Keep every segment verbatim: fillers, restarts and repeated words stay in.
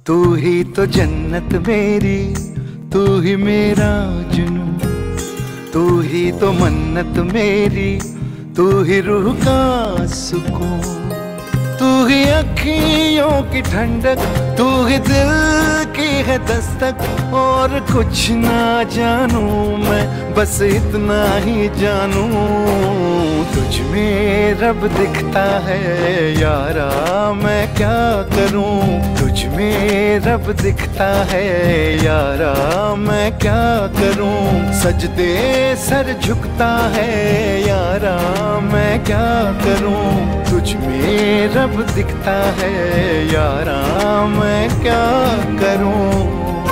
तू ही तो जन्नत मेरी, तू ही मेरा जुनून, तू ही तो मन्नत मेरी, तू ही रूह का सुकून, तू ही अखियों की ठंडक, तू ही दिल की है दस्तक। और कुछ ना जानू मैं, बस इतना ही जानू, तुझ में रब दिखता है यारा, मैं क्या करूं। तुझ में रब दिखता है यारा, मैं क्या करूं। सजदे सर झुकता है यारा, मैं क्या करूं। तुझ में रब दिखता है यारा, मैं क्या करूं।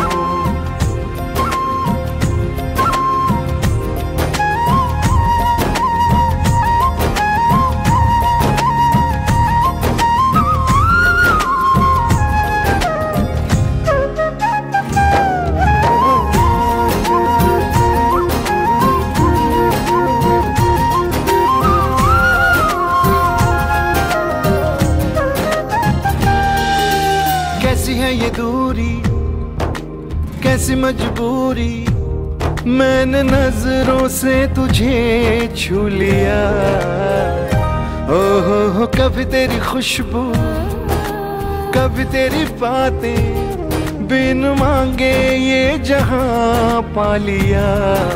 कैसी है ये दूरी, कैसी मजबूरी, मैंने नजरों से तुझे छू लिया। ओ हो हो कभी तेरी खुशबू, कभी तेरी बातें, बिन मांगे ये जहां पा लिया।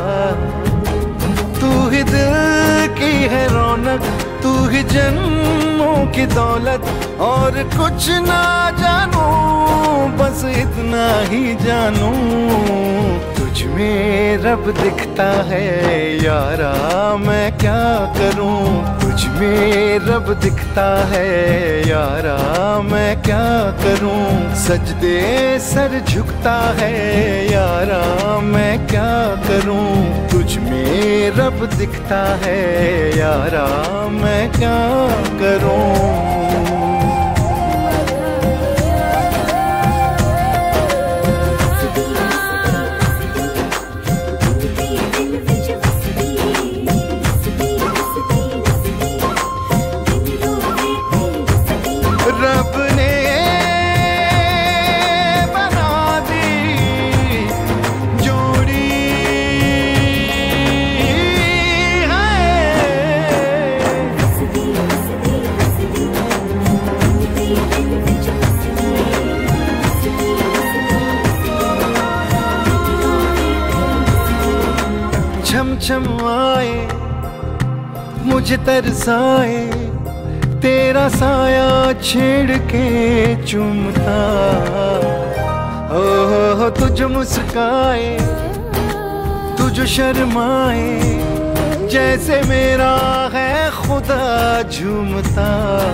तू ही दिल की है रौनक, तू ही जन्मों की दौलत। और कुछ ना जानू, बस इतना ही जानू, तुझ में रब दिखता है यारा, मैं क्या करूं। तुझ में रब दिखता है यारा, मैं क्या करूं। सजदे सर झुकता है यारा, मैं क्या करूं। तुझ में रब दिखता है यारा, मैं क्या करूं। रब ने बना दी जोड़ी है। छम छम आए मुझे तरसाए, तेरा साया छेड़ के चूमता। ओ हो हो तुझ मुस्काए, तुझ शर्माए, जैसे मेरा है खुदा झूमता।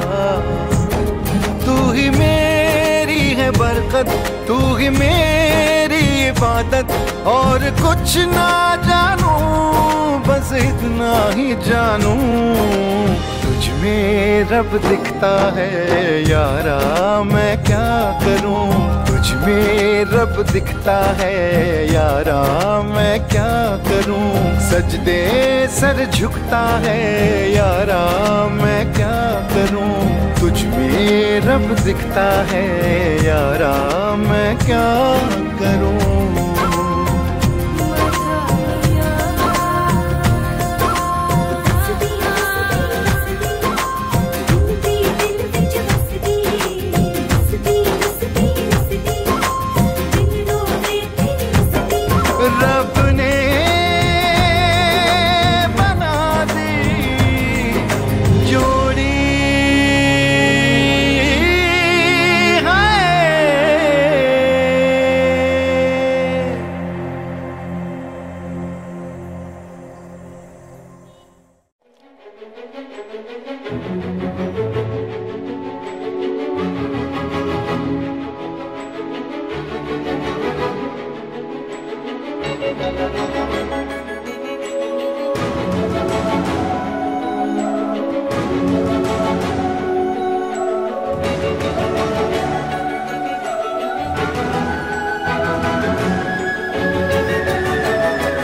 तू ही मेरी है बरकत, तू ही मेरी इबादत। और कुछ ना जानू, बस इतना ही जानू, तुझ में रब दिखता है यारा, मैं क्या करूं। तुझ में रब दिखता है यारा, मैं क्या करूं। सजदे सर झुकता है यारा, मैं क्या करूं। तुझ में रब दिखता है यारा, मैं क्या करूं। रब ने बना दी जोड़ी है।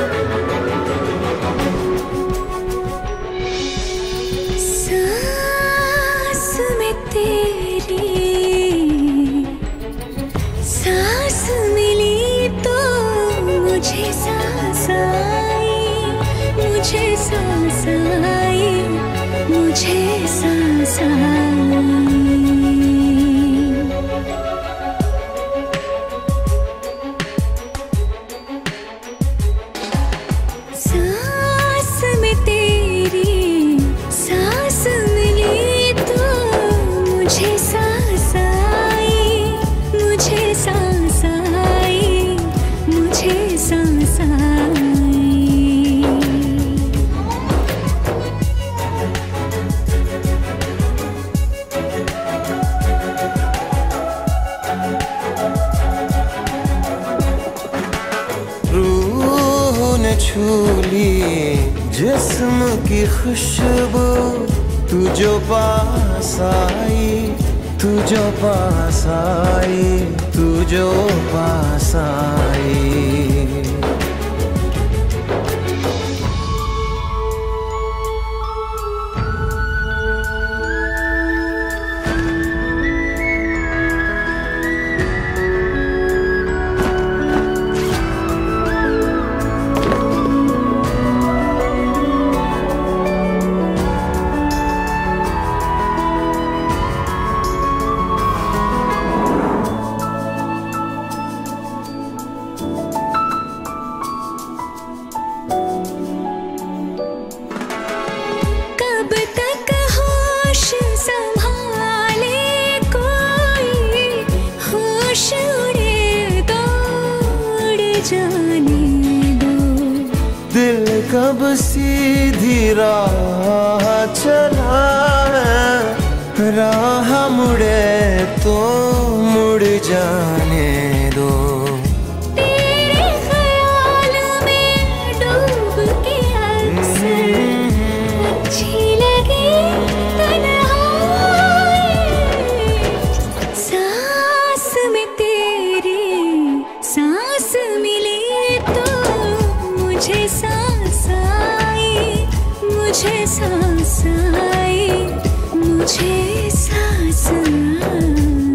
सा मुझे सांस आई। सांस में तेरी सांस मिली तो मुझे सांस आई, मुझे सांस आई, मुझे सांस आई। छू ली जिस्म की खुशबू, तू जो पास आई, तू जो पास आई, तू जो पास आई। कब सीधी राह चला है, राह मुड़े तो मुड़ जाने दो। तेरे ख्याल में डूब के अक्सर अच्छी लगी तन्हाई। सांस में तेरी सांस मिली तो मुझे सांस आई, मुझे सांस आई, मुझे सांस आई।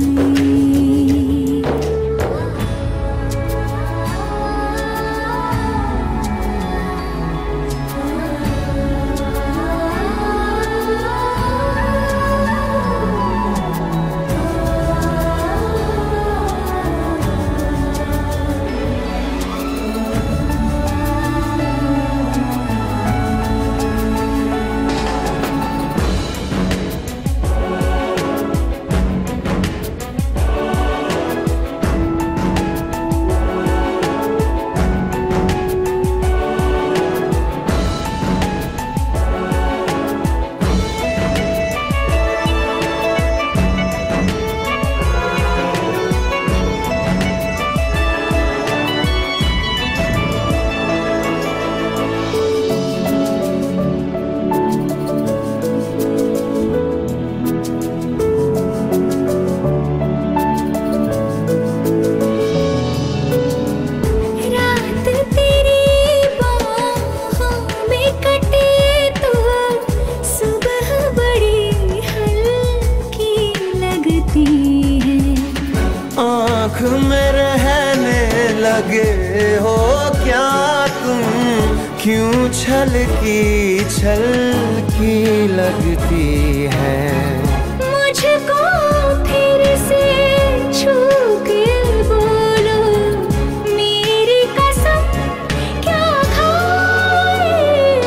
आँख में रहने लगे हो क्या तुम, क्यों छलकी छलकी लगती है। मुझको फिर से छू के बोलो मेरी कसम क्या खाए।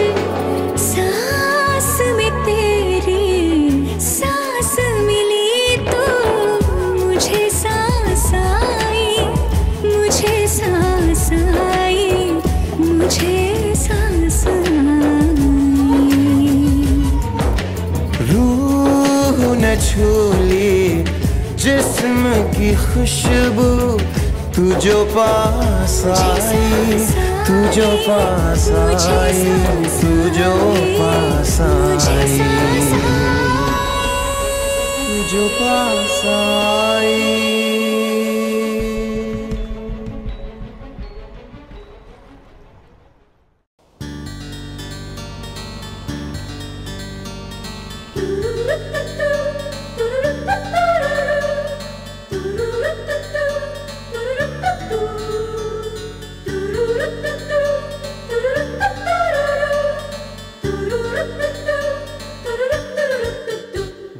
सांस में तेरी सांस मिली तो मुझे सांस आई, मुझे सांस आई, मुझे सांस आई। रूह न छू ली जिस्म की खुशबू, तू जो पास आई, तू जो पास आई, तू जो पास आई, तू जो पास आई। Do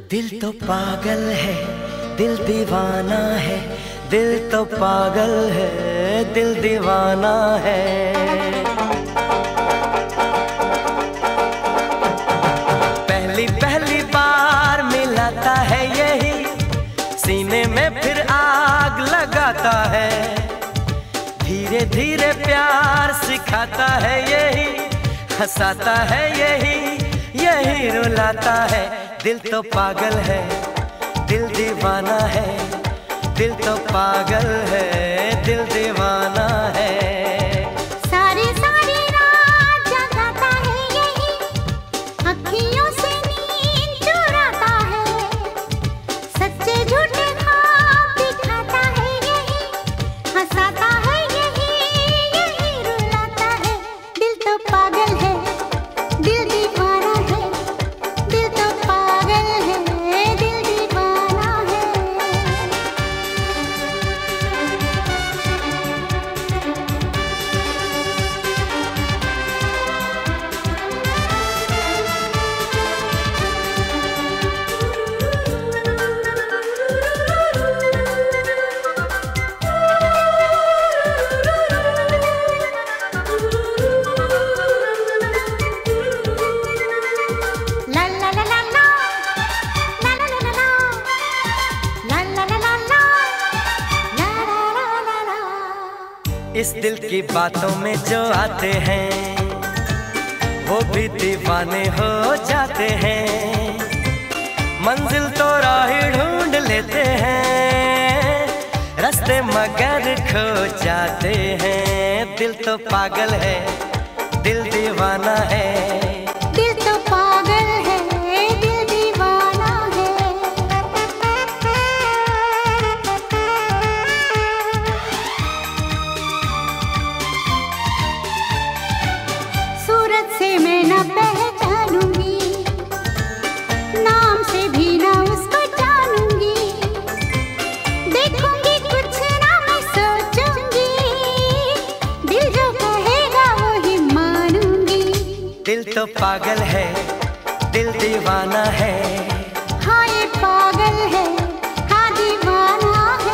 दिल तो पागल है, दिल दीवाना है, दिल तो पागल है, दिल दीवाना है। पहली पहली बार मिलाता है यही, सीने में फिर आग लगाता है। धीरे धीरे प्यार सिखाता है यही, हंसाता है यही, यही रुलाता है। दिल तो पागल है, दिल दीवाना है, दिल तो पागल है, दिल दीवाना है। सारी सारी रात जगाता है यही, अखियों से नींद चुराता है। सच्चे झूठे ख्वाब दिखाता है यही, हंसाता है यही, यही रुलाता है। दिल तो पागल है, दिल दीवाना है, दिल तो पागल है, दिल दीवाना है। La la la la la, la la la la la, la la la la la, la la la la la। इस दिल की बातों में जो आते हैं वो भी दीवाने हो जाते हैं। मंजिल तो राह ढूंढ लेते हैं, रास्ते मगर खो जाते हैं। दिल तो पागल है, दिल दीवाना है। दिल तो पागल है, दिल दीवाना है। सूरत से मैं न पहचानूंगी, नाम से भी न उसको जानूंगी। देखूंगी कुछ ना मैं सोचूंगी, दिल जो कहेगा वही मानूंगी। दिल तो पागल है, दिल दीवाना है। हाँ ये पागल है, हाँ दीवाना है।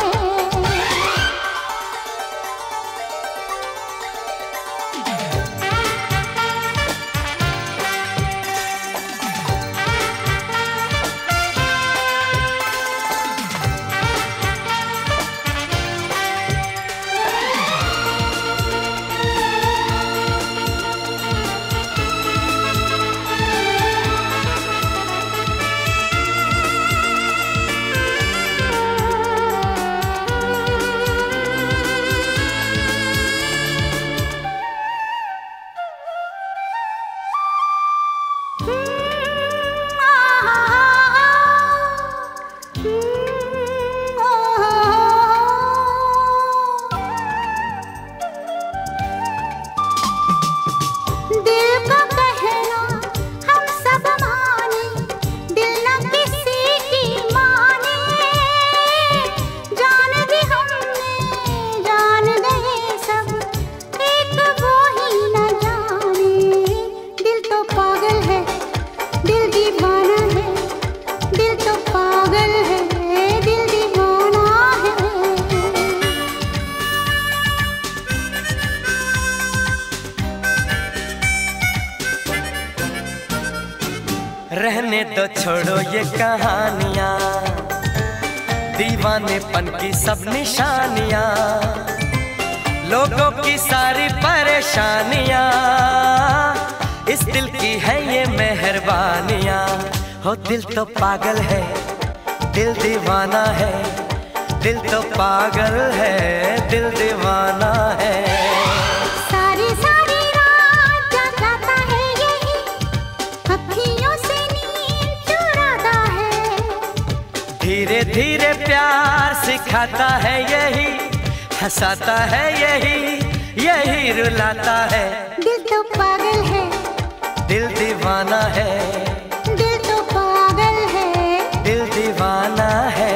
दिल का कहना हम सब माने, दिल न किसी की माने। जान दी हमने, जान गए सब, एक वो ही न जाने। दिल तो पागल है, दिल दीवाना है, दिल तो पागल है, दिल दीवाना है। रहने दो छोड़ो ये कहानियां, दीवानेपन की सब निशानियां, लोगों की सारी परेशानियां, इस दिल की है ये मेहरबानियां। हो दिल तो पागल है, दिल दीवाना है, दिल तो पागल है, दिल दीवाना है। सारी सारी रात जगाता है यही, अखियों से नींद चुराता है। धीरे धीरे प्यार सिखाता है यही, हंसाता है यही, यही रुलाता है। दिल तो पागल है, दिल दीवाना है, दिल तो पागल है, दिल दीवाना है।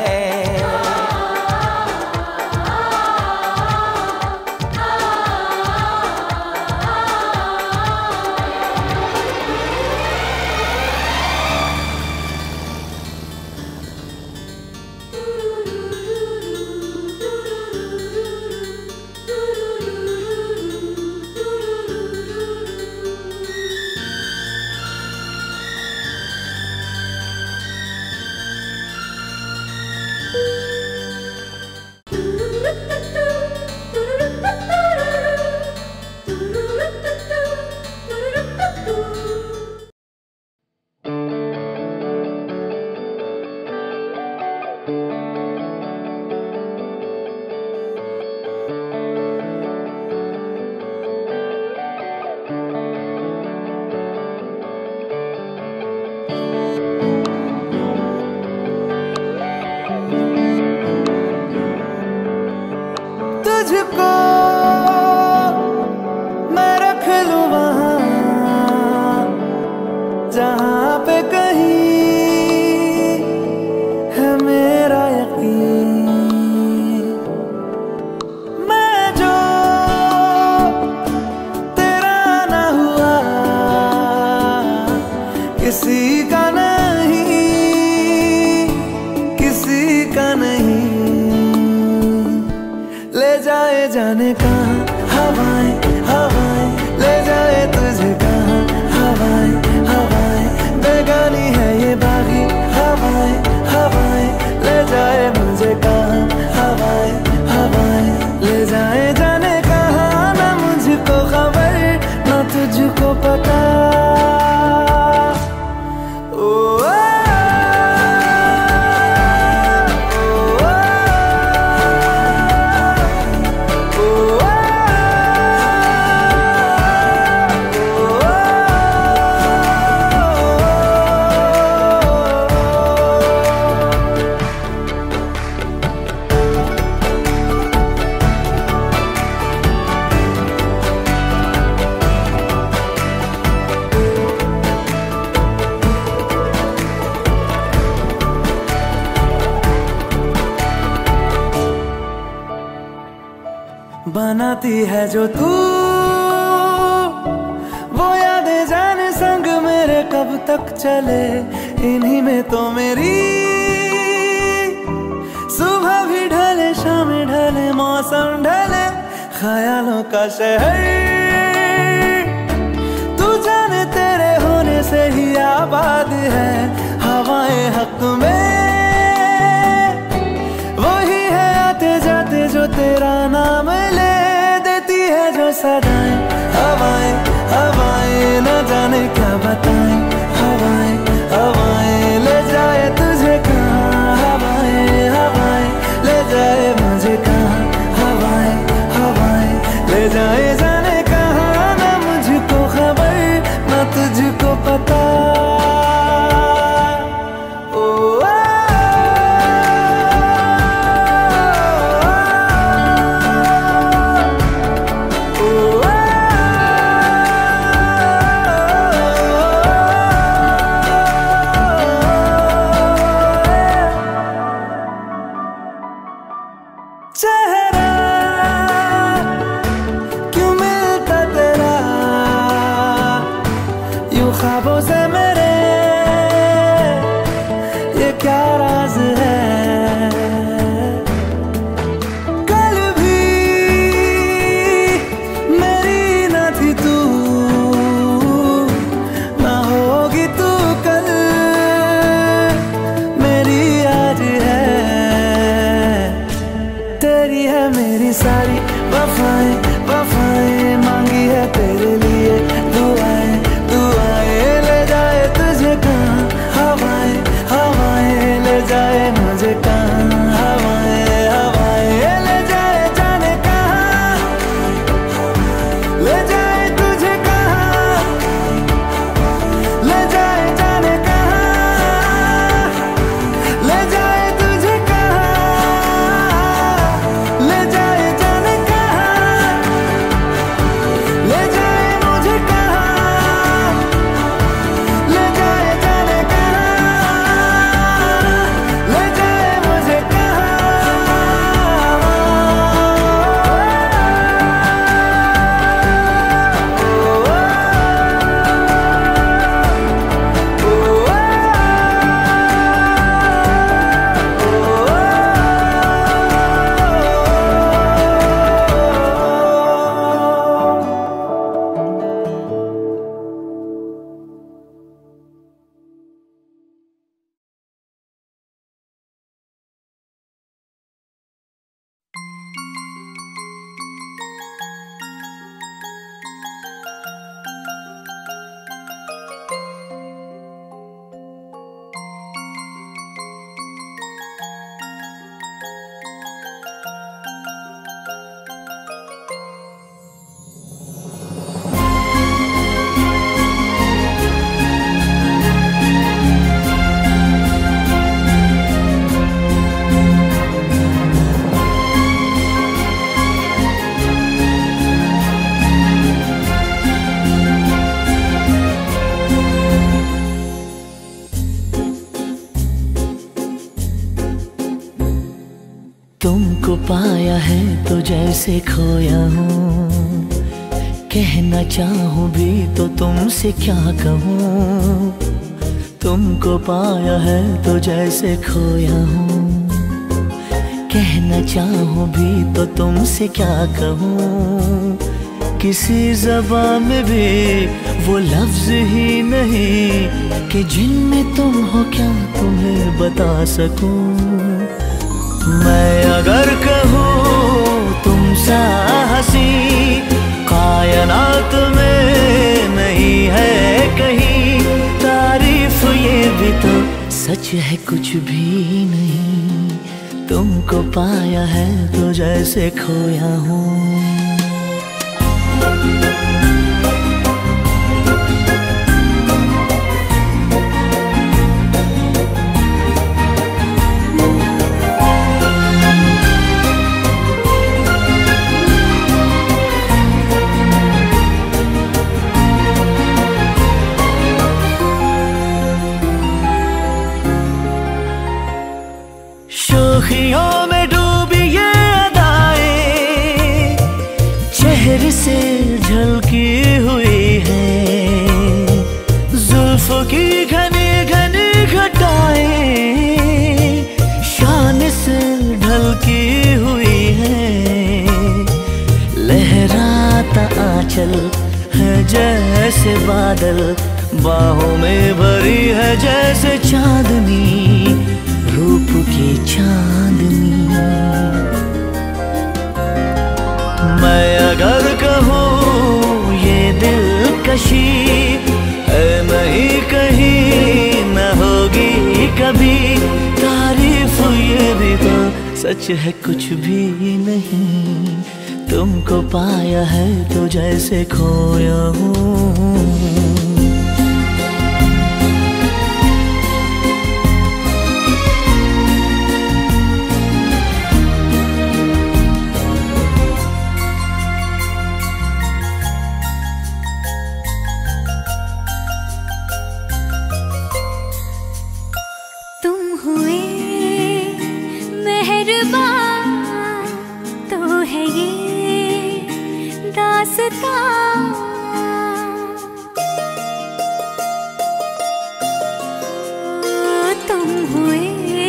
का नहीं, किसी का नहीं। ले जाए जाने कहाँ हवाएं हवाएं, ले जाए तुझे कहाँ हवाएं हवाएं। बेगानी है ये बागी हवाएं हवाएं, ले जाए मुझे कहाँ हवाएं हवाएं। ले जाए जाने कहाँ, ना मुझको खबर ना तुझको पता। बनाती है जो तू वो यादें जाने संग मेरे कब तक चले। इन्हीं में तो मेरी सुबह भी ढले शाम ढले मौसम ढले। ख्यालों का शहर तू जाने तेरे होने से ही आबाद है। हवाएं हक में वही है आते जाते जो तेरा नाम ले देती है जो सदाएं। हवाएं हवाएं न जाने क्या बताएं। हवाएं हवाएं ले जाए तुझे कहाँ हवाएं हवाएं, ले जाए मुझे कहाँ हवाएं हवाएं। ले जाए जाने कहाँ, ना मुझको खबर ना तुझको पता। चेहरा क्यों मिलता तेरा यूं ख्वाबों से मेरे, ये क्या राज है। कल भी मेरी ना थी तू, ना होगी तू कल मेरी आज है। तेरी है मेरी सारी वफाएं वफाएं, मांगी है तेरे लिए दुआएं दुआएं। ले जाए तुझे कहाँ हवाएं हवाएं, ले जाए मुझे कहाँ हवाएं हवाएं। ले जाए जाने कहाँ, ले जाए तुझे कहाँ, ले जाए जाने कहाँ, ले जाए तुझे कहाँ, ले जाए जाने कहाँ, ले जाए मुझे कहाँ, ले जाए जाने कहाँ, ले जाए मुझे कहाँ। तुमको पाया है तो जैसे खोया हूँ, कहना चाहूँ भी तो तुमसे क्या कहूँ। तुमको पाया है तो जैसे खोया हूँ। कहना चाहूँ भी तो तुमसे क्या कहूँ, किसी ज़बान में भी वो लफ्ज़ ही नहीं कि जिनमें तुम हो क्या तुम्हें बता सकूँ। मैं अगर कहूँ तुम सा हंसी कायनात में नहीं है कहीं, तारीफ ये भी तो सच है कुछ भी नहीं। तुमको पाया है तो जैसे खोया हूँ। शोखियों में डूबी ये अदाएं चेहरे से झलकी हुई है, जुल्फों की घनी घनी घटाएं शान से ढलकी हुई है। लहराता आंचल है जैसे बादल, बाहों में भरी है जैसे चांदनी, रूप की चांदनी। मैं अगर कहूँ ये दिलकशी है नहीं कहीं न होगी कभी, तारीफ ये भी तो सच है कुछ भी नहीं। तुमको पाया है तो जैसे खोया हूँ। तुम हुए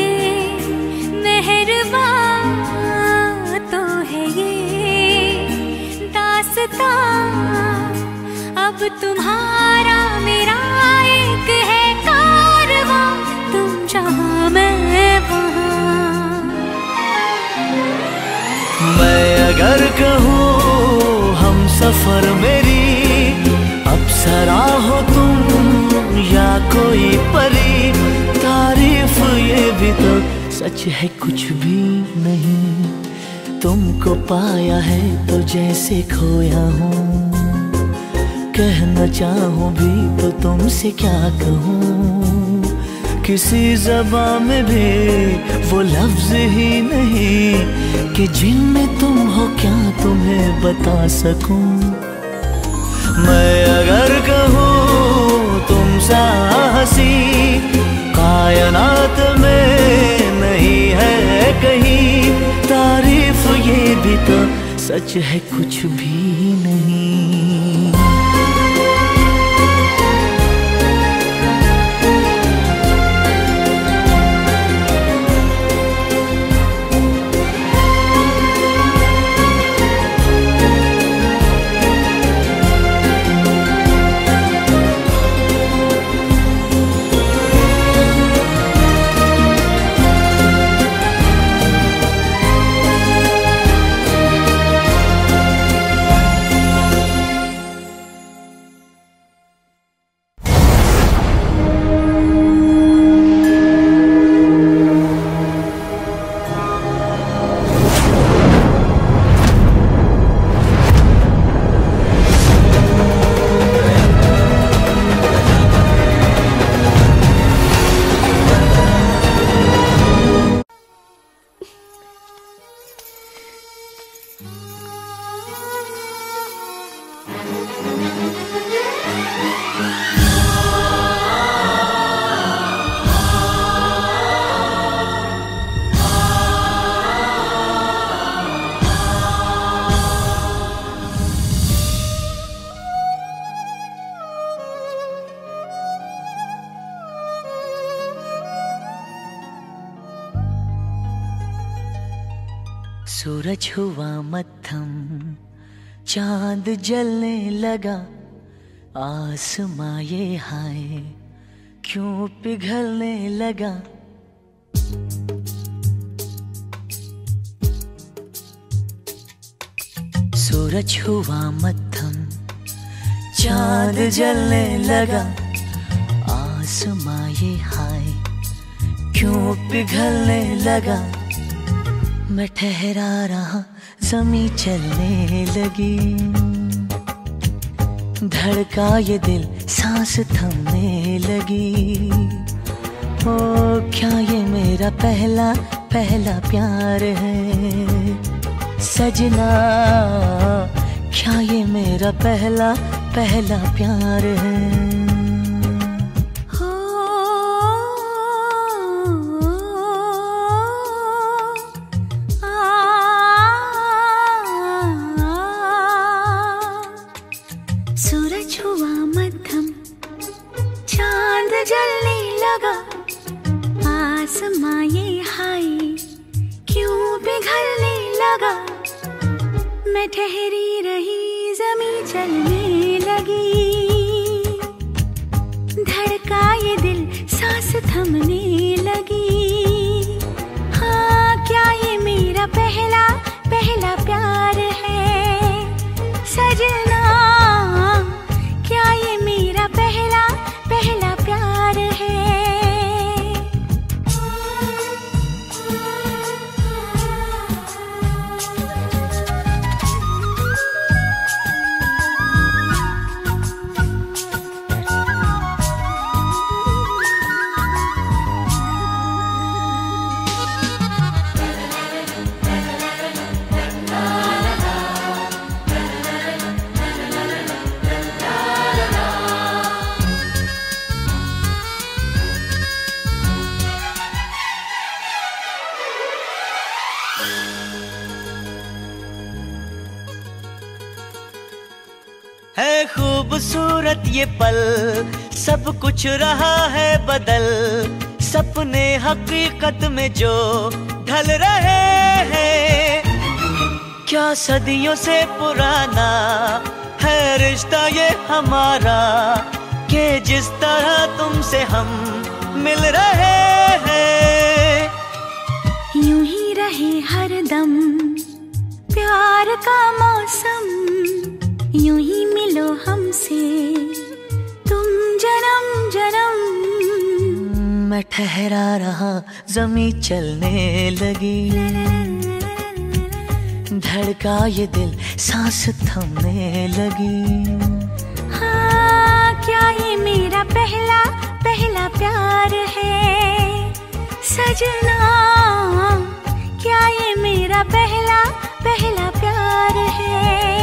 मेहरबान तो है ये दास्तां, अब तुम्हारा मेरा एक है कारवां, तुम जहाँ मैं वहाँ। मैं अगर कहूँ हम सफर मेरी अप्सरा हो तुम या कोई परी, तारीफ ये भी तो सच है कुछ भी नहीं। तुमको पाया है तो जैसे खोया हूँ, कहना चाहूँ भी तो तुमसे क्या कहूँ, किसी ज़बान में भी वो लफ्ज़ ही नहीं कि जिनमें तुम हो क्या तुम्हें बता सकूँ। मैं अगर कहूँ तुम सा हंसी कायनात में नहीं है कहीं, तारीफ ये भी तो सच है कुछ भी नहीं। सूरज हुआ मद्धम, चांद जलने लगा, आसमां ये हाय क्यों पिघलने लगा। सूरज हुआ मद्धम, चांद जलने लगा, आसमां ये हाय क्यों पिघलने लगा। मैं ठहरा रहा, ज़मीं चलने लगी, धड़का ये दिल, सांस थमने लगी। ओ क्या ये मेरा पहला पहला प्यार है सजना, क्या ये मेरा पहला पहला प्यार है। सूरज हुआ मद्धम, चांद जलने लगा, आसमां ये हाय क्यों पिघलने लगा। मैं ठहरी रही, ज़मीं चलने लगी, धड़का ये दिल, सांस थमने लगी। हाँ क्या ये मेरा पहला पहला प्यार है सजना, क्या ये मेरा पहला पहला प्यार है। है खूबसूरत ये पल, सब कुछ रहा है बदल, सपने हकीकत में जो ढल रहे हैं। क्या सदियों से पुराना है रिश्ता ये हमारा, कि जिस तरह तुमसे हम मिल रहे हैं। यूं ही रहे हरदम प्यार का मौसम, यूं ही मिलो हमसे तुम जन्म जन्म। मैं ठहरा रहा, ज़मीं चलने लगी, धड़का ये दिल, सांस थमने लगी। हाँ क्या ये मेरा पहला पहला प्यार है सजना, क्या ये मेरा पहला पहला प्यार है।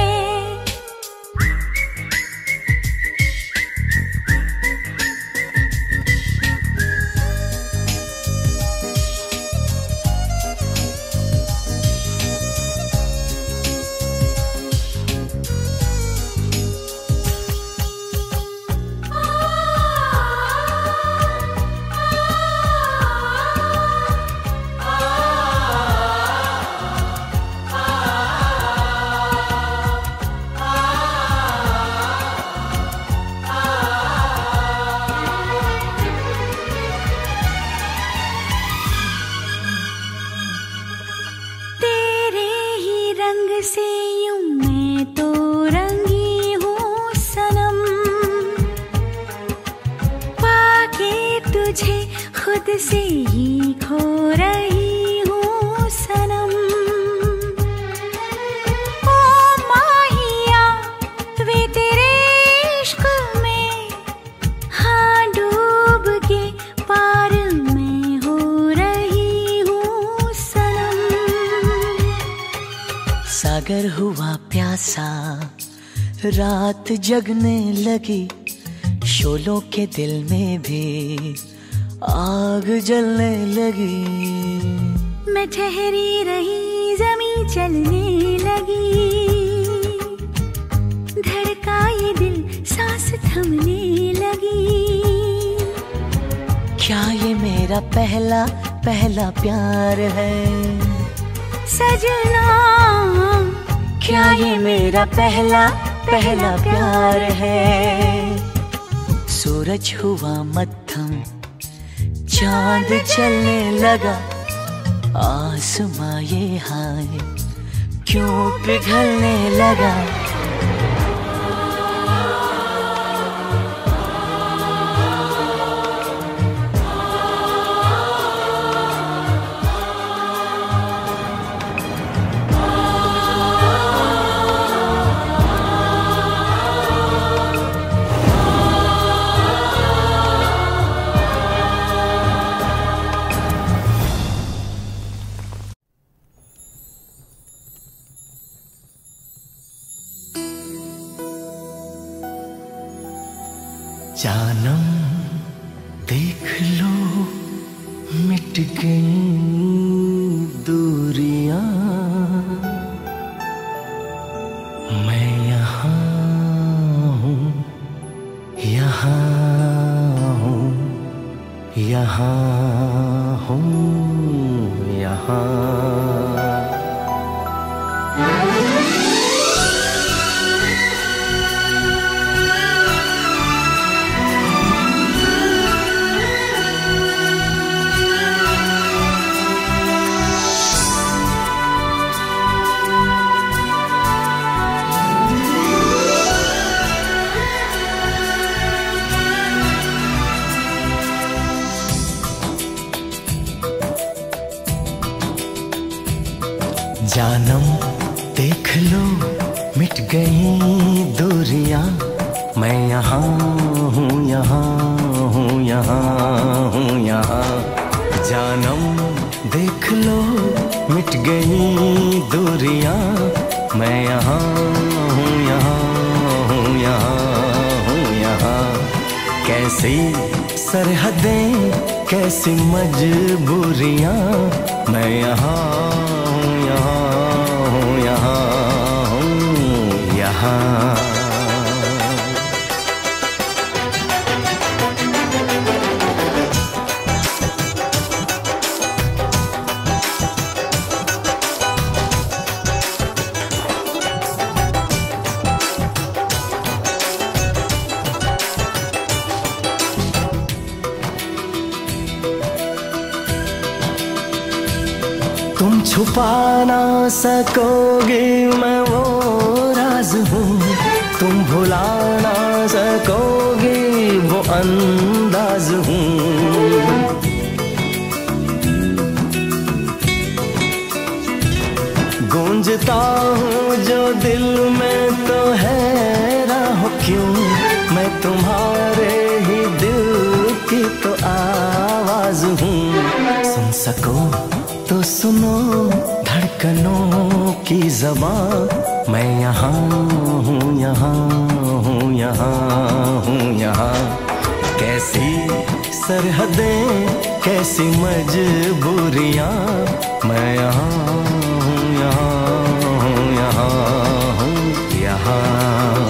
से यूं मैं तो रंगी हूँ सनम, पाके तुझे खुद से ही खो रही हूँ सनम। ओ माहिया वे तेरे इश्क में, हाँ डूब के पार मैं हो रही हूँ सनम। सागर हुआ प्यासा, रात जगने लगी, शोलों के दिल में भी आग जलने लगी। मैं ठहरी रही, ज़मीं चलने लगी, धड़का ये दिल, सांस थमने लगी। क्या ये मेरा पहला पहला प्यार है सजना, क्या ये मेरा पहला पहला प्यार है। सूरज हुआ मत्थम, चांद चलने लगा, आसमां ये हाय क्यों पिघलने लगा। जानम देख लो मिट गई दूरियां, मैं यहाँ हूँ, यहाँ हूँ, यहाँ हूँ, यहाँ। जानम देख लो मिट गई दूरियां, मैं यहाँ हूँ, यहाँ हूँ, यहाँ हूँ, यहाँ। जानम देख लो मिट गई दूरियां, मैं यहाँ हूँ, यहाँ हूँ, यहाँ हूँ, यहाँ। कैसी सरहदें कैसी मजबूरियां, मैं यहाँ हूँ, यहाँ हूँ, यहाँ हूँ, यहाँ। तुम छुपा ना सकोगे मैं वो राज हूँ, तुम भुला ना सकोगे वो अंदाज हूँ। गूंजता हूँ जो दिल में तो हैरान हो क्यों, मैं तुम्हारे ही दिल की तो आवाज हूँ। सुन सको तो सुनो धड़कनों की ज़बां, मैं यहाँ हूँ, यहाँ हूँ, यहाँ हूँ, यहाँ। कैसी सरहदें कैसी मजबूरियाँ, मैं यहाँ हूँ, यहाँ हूँ, यहाँ हूँ, यहाँ।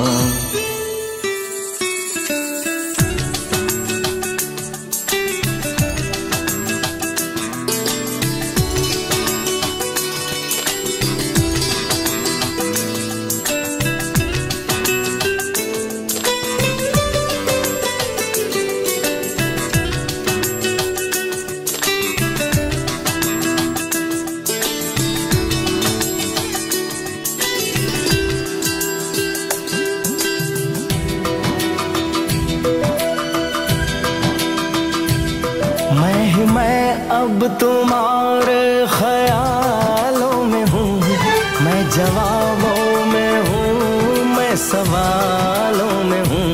मैं अब तुम्हारे ख्यालों में हूँ, मैं जवाबों में हूँ, मैं सवालों में हूँ।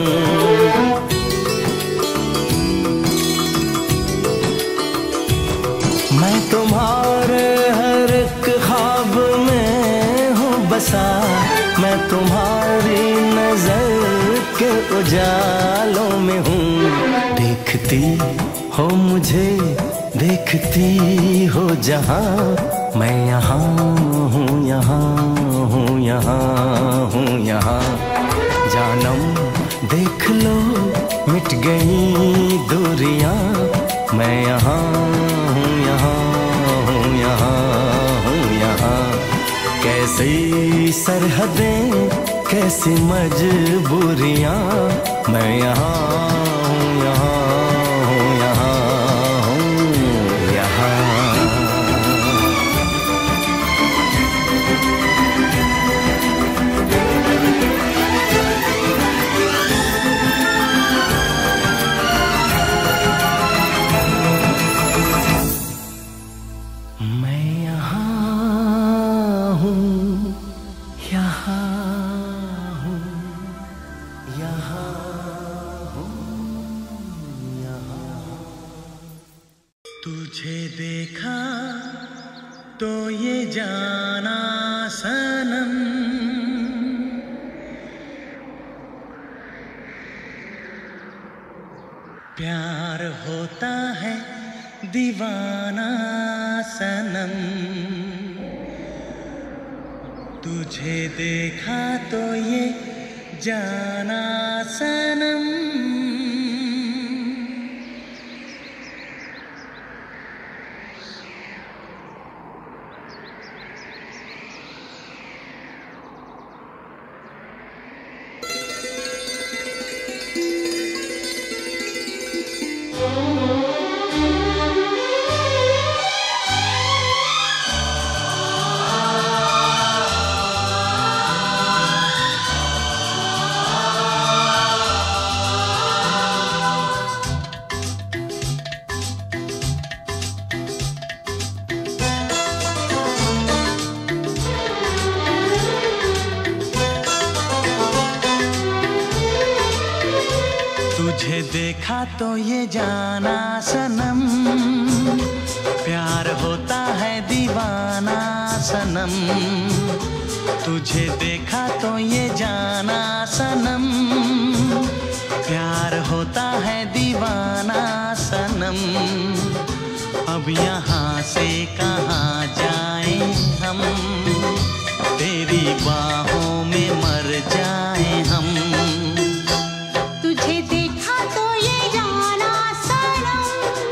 मैं तुम्हारे हर एक ख्वाब में हूँ बसा, मैं तुम्हारी नजर के उजालों में हूँ। देखती हो मुझे देखती हो जहाँ, मैं यहाँ हूँ, यहाँ हूँ, यहाँ हूँ, यहाँ। जानम देख लो मिट गई दूरियां, मैं यहाँ हूँ, यहाँ हूँ, यहाँ हूँ, यहाँ। कैसी सरहदें कैसी मजबूरियां, मैं यहाँ हूँ यहाँ हूँ यहाँ हूँ यहाँ। तुझे देखा तो ये जाना सनम, प्यार होता है दीवाना सनम। तुझे देखा तो ये जाना सनम। तुझे देखा तो ये जाना सनम, प्यार होता है दीवाना सनम। तुझे देखा तो ये जाना सनम, प्यार होता है दीवाना सनम। अब यहाँ से कहाँ जाएं हम, तेरी बाहों में मर जाएं हम। तुझे देखा तो ये जाना सनम,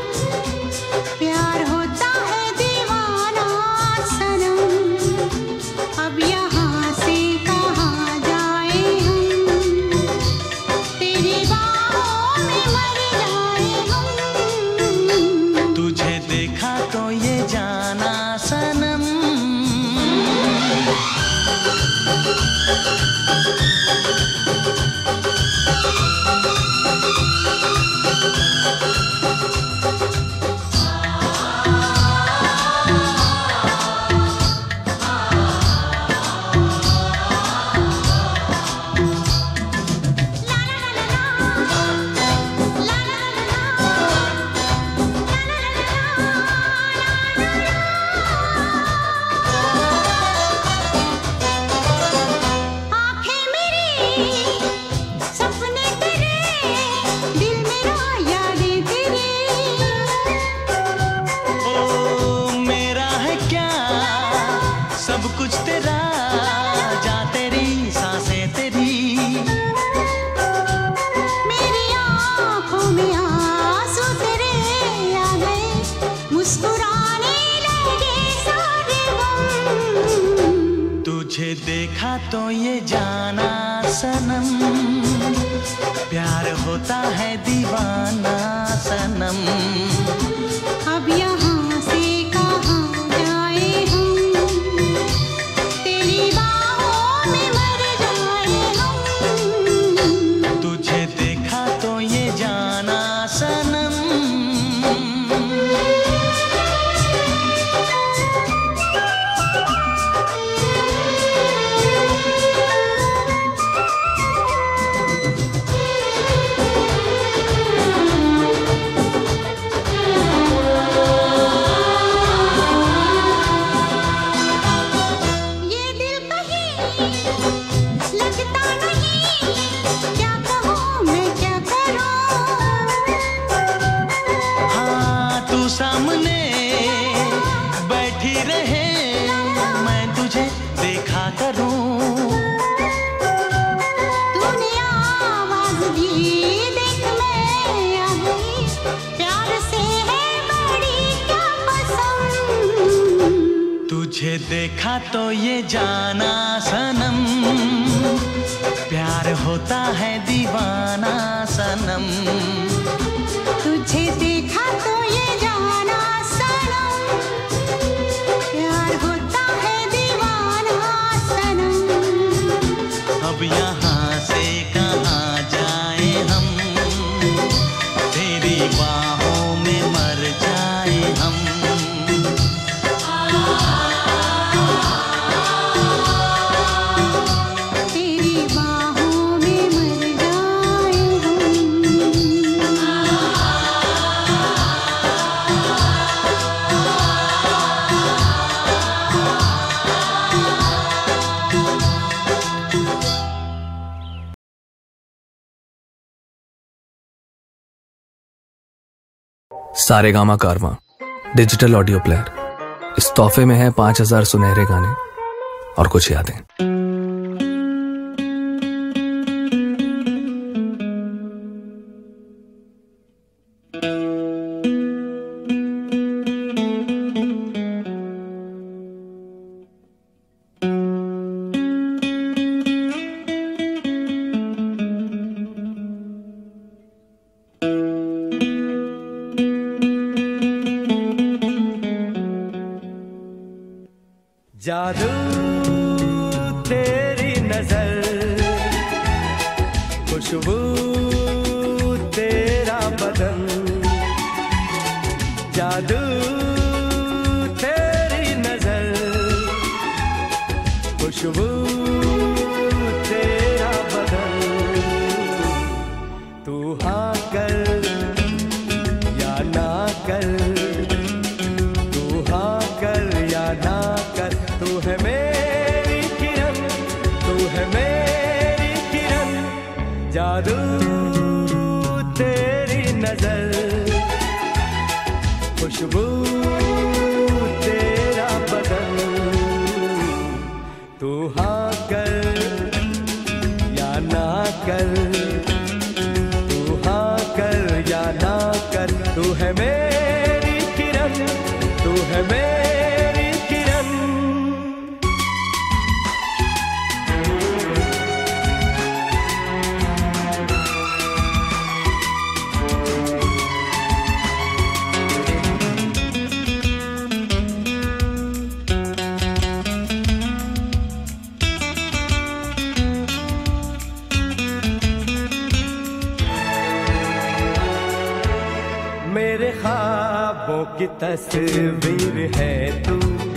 प्यार होता है दीवाना सनम। अब यहाँ से कहाँ जाए हम, तेरी बाहों में मर जाए हम। तुझे देखा तो ये जाना सनम। सब कुछ तेरा, जा तेरी सांसें तेरी। मेरी आँखों में आंसू तेरे आ गए, मुस्कुराने लगे सारे गम। तुझे देखा तो ये जाना सनम, प्यार होता है दीवाना सनम। अब यहाँ से कहाँ जाए हम, तेरी बाहों में मर जाए हम। तुझे देखा तो ये जाना सनम। सामने बैठी रहे, मैं तुझे देखा करूं। तूने आवाज दी, देख मैं आ गई, प्यार से है बड़ी क्या पसंद। तुझे देखा तो ये जाना सनम, प्यार होता है दीवाना सनम। तुझे देखा तो ये जाना सनम, प्यार होता है दीवाना सनम। अब यहाँ से कहाँ जाए हम, तेरी बाहों में मर जाए हम। तेरी बाहों में मर जाए सारेगामा कारवां डिजिटल ऑडियो प्लेयर। इस तोहफे में है पांच हजार सुनहरे गाने और कुछ यादें। जादू तेरी नजर, खुशबू तेरा बदन, जादू तेरी नजर, खुशबू तेरा बदन। तू हाँ कर या ना कर, तू हाँ कर या ना कर, तू है मेरी किरण, तू है मेरी किरण। जादू तेरी नजर, खुशबू तेरा बदन। तू हाँ कर या ना कर, तू हाँ कर या ना कर, तू है मेरी किरण, तू है मेरी किरण। मेरे ख्वाबों की तस्वीर है तू,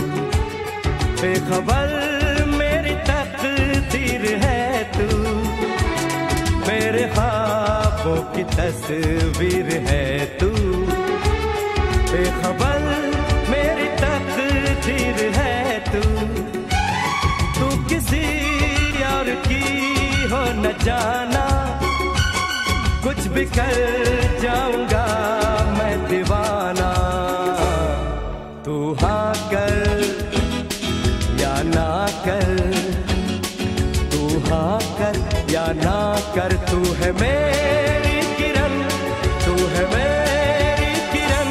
बेखबर मेरी तकदीर है तू। मेरे ख्वाबों की तस्वीर है तू, बेखबर मेरी तकदीर है तू। तू किसी और की हो न जाना, कुछ भी कर जाऊंगा मैं दीवाना। तू हाँ कर या ना कर, तू हाँ कर या ना कर, तू है मेरी किरण, तू है मेरी किरण।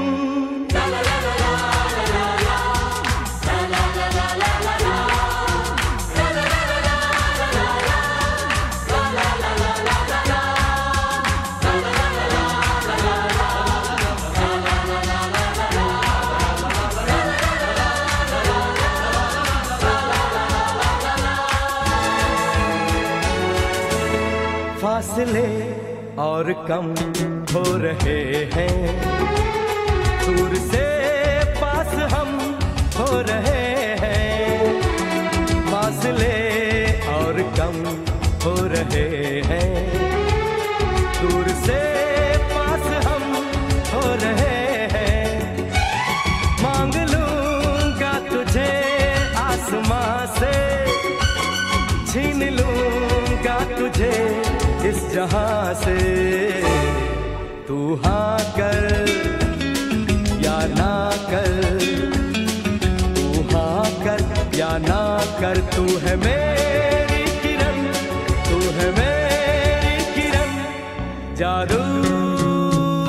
फासले और कम हो रहे हैं, दूर से पास हम हो रहे हैं। फासले और कम हो रहे हैं, दूर से पास हम हो रहे हैं। मांग लूंगा तुझे आसमां से, छीन लूंगा तुझे इस जहां से। तू हाँ कर या ना कर, तू हाँ कर या ना कर, तू है मेरी किरण, तू है मेरी किरण। जादू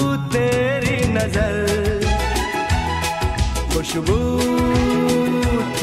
तेरी नजर, खुशबू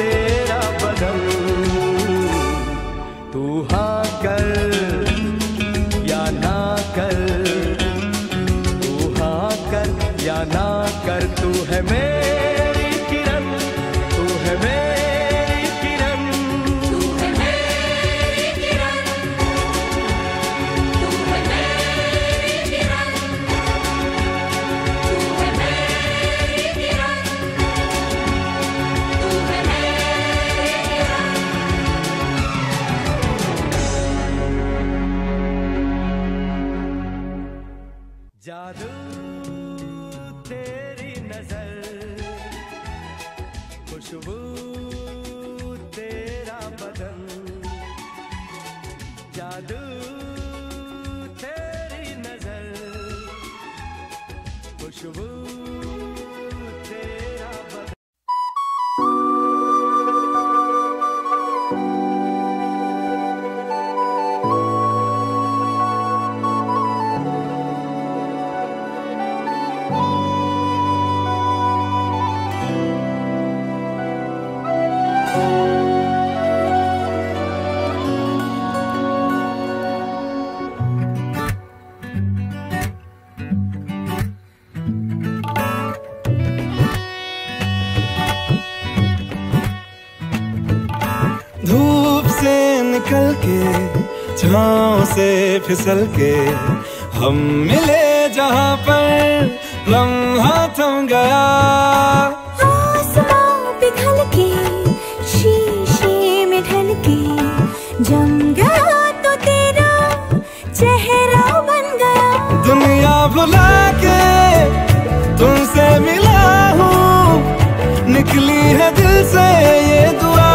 निकल के छाँव से फिसल के हम मिले जहाँ पर लम्हा थम गया। आसमां पिघल के शीशे में ढल के जम गया तो तेरा चेहरा बन गया। दुनिया भुला के तुमसे मिला हूँ, निकली है दिल से ये दुआ।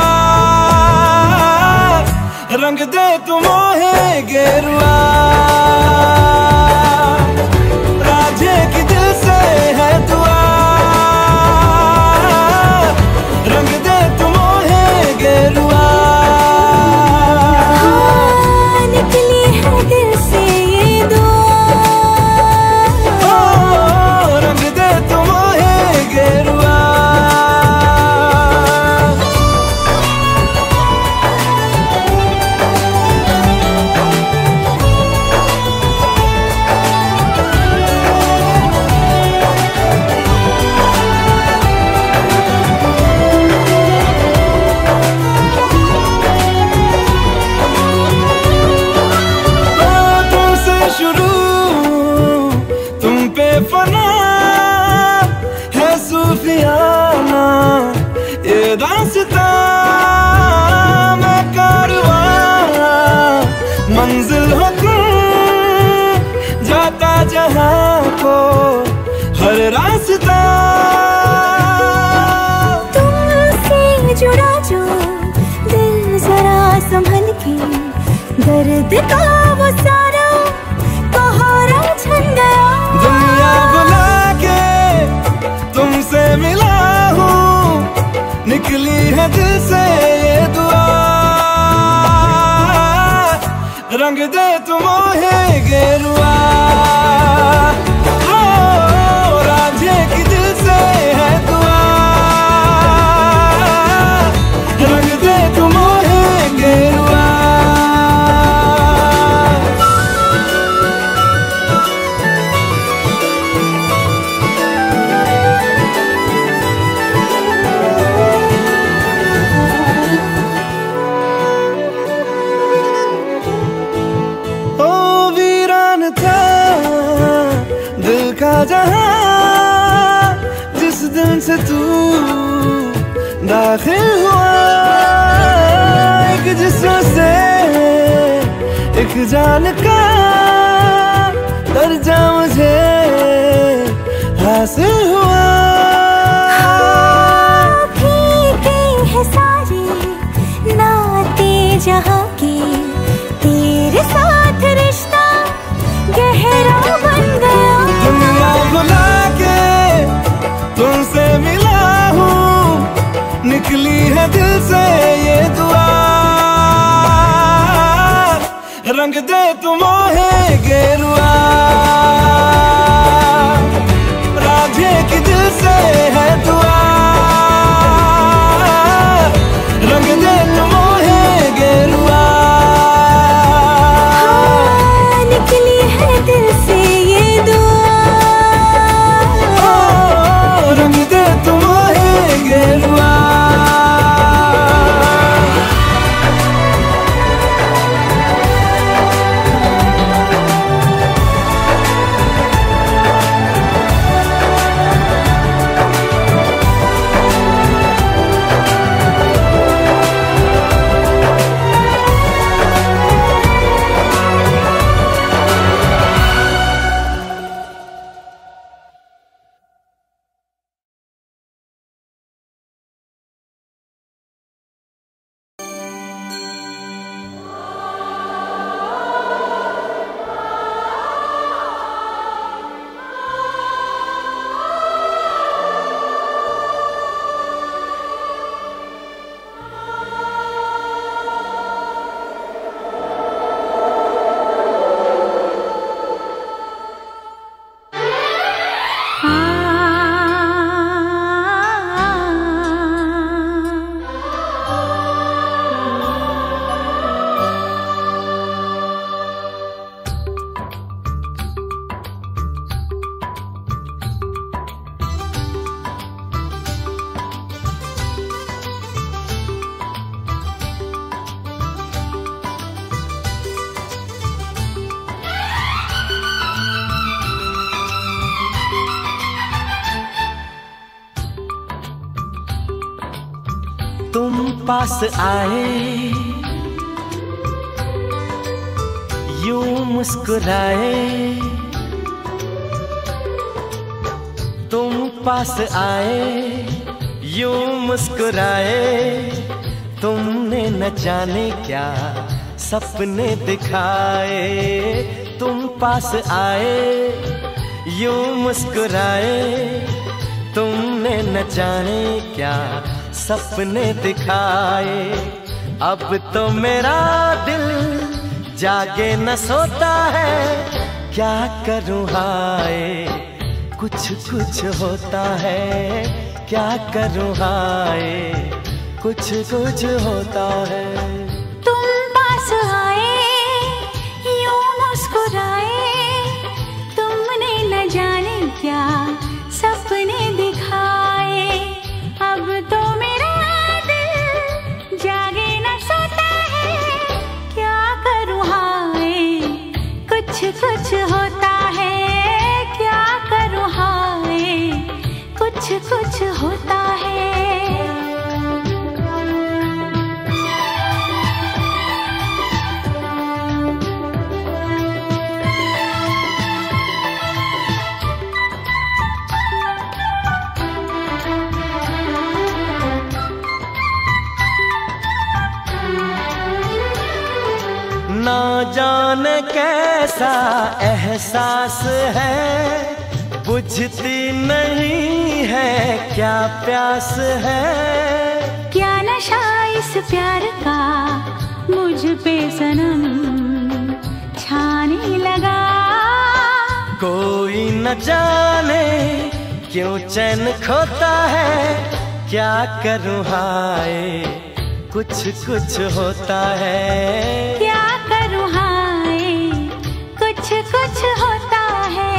रंग दे तुम मोहे गेरुआ, राधे की दिल से है दुआ। रंग दे तुम मोहे गेरुआ, हाँ, निकली है दिल से ये दुआ। ओ, रंग दे तुम मोहे गेरुआ। फना है सूफियाना ये दास्तां, मैं कारवां मंजिल हो तुम, जाता जहाँ को हर रास्ता। तुमसे जुड़ा जो दिल जरा संभल के, दर्द का वो सारा कोहरा छन गया। दुनिया बुला के तुमसे मिला हूँ, निकली है दिल से ये दुआ। रंग दे तुम मोहे गेरुआ, ओ, राधे की दिल से है दुआ। रंग दे तुम मोहे गेरुआ। जहाँ जिस दिन से तू दाखिल हुआ, एक जिस्म से एक जान का दर्जा मुझे हासिल हुआ। हाँ, फीके हैं सारे नाते जहाँ के, तेरे साथ रिश्ता गहरा बन गया। दुनिया भुला के तुमसे मिला हूँ, निकली है दिल से ये दुआ। रंग दे तुम मोहे गेरुआ, राधे की दिल से है दुआ। रंग दे तुम मोहे गेरुआ, हाँ, निकली है दिल से ये दुआ। ओ, रंग दे तुम मोहे गेरुआ। तुम पास आए, यूं मुस्कुराए, तुम पास आए, यूं मुस्कुराए, तुमने न जाने क्या सपने दिखाए। तुम पास आए, यूं मुस्कुराए, तुमने न जाने क्या सपने दिखाए। अब तो मेरा दिल जागे न सोता है, क्या करूं हाय कुछ कुछ होता है, क्या करूं हाय कुछ कुछ होता है। तुम पास आए, यूं मुस्कुराए, तुमने न जाने क्या सपने दिखाए। अब तो मेरा दिल जागे न सोता है, क्या करूं हाय कुछ कुछ होता है, क्या करूं हाय कुछ कुछ होता है। ना जाने कैसा एहसास है, बुझती नहीं है क्या प्यास है। क्या नशा इस प्यार का मुझ पे सनम छाने लगा। कोई न जाने क्यों चैन खोता है, क्या करूं हाय कुछ कुछ होता है। क्या करूं हाय कुछ कुछ होता है।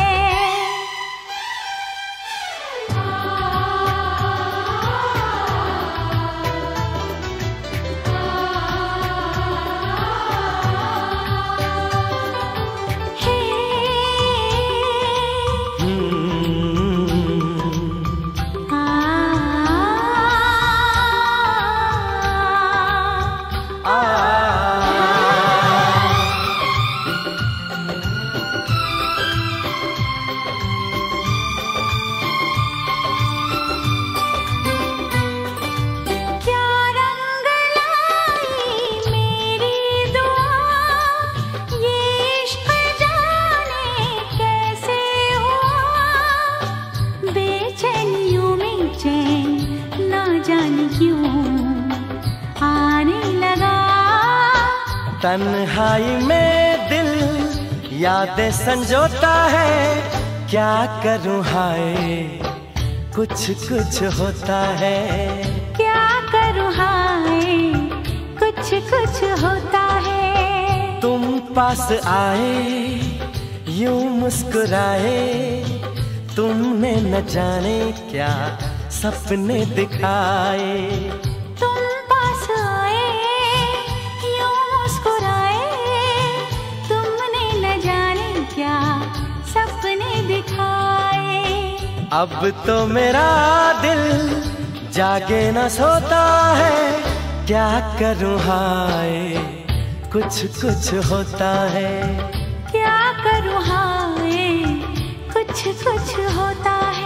तन्हाई में दिल यादें संजोता है, क्या करूं हाय कुछ कुछ होता है। क्या करूं हाय कुछ कुछ होता है। तुम पास आए, यूं मुस्कुराए, तुमने न जाने क्या सपने दिखाए। तुम पास आए, यूं मुस्कुराए, तुमने न जाने क्या सपने दिखाए। अब तो मेरा दिल जागे न सोता है, क्या करूं हाय कुछ कुछ होता है। क्या करूं हाय कुछ कुछ होता है।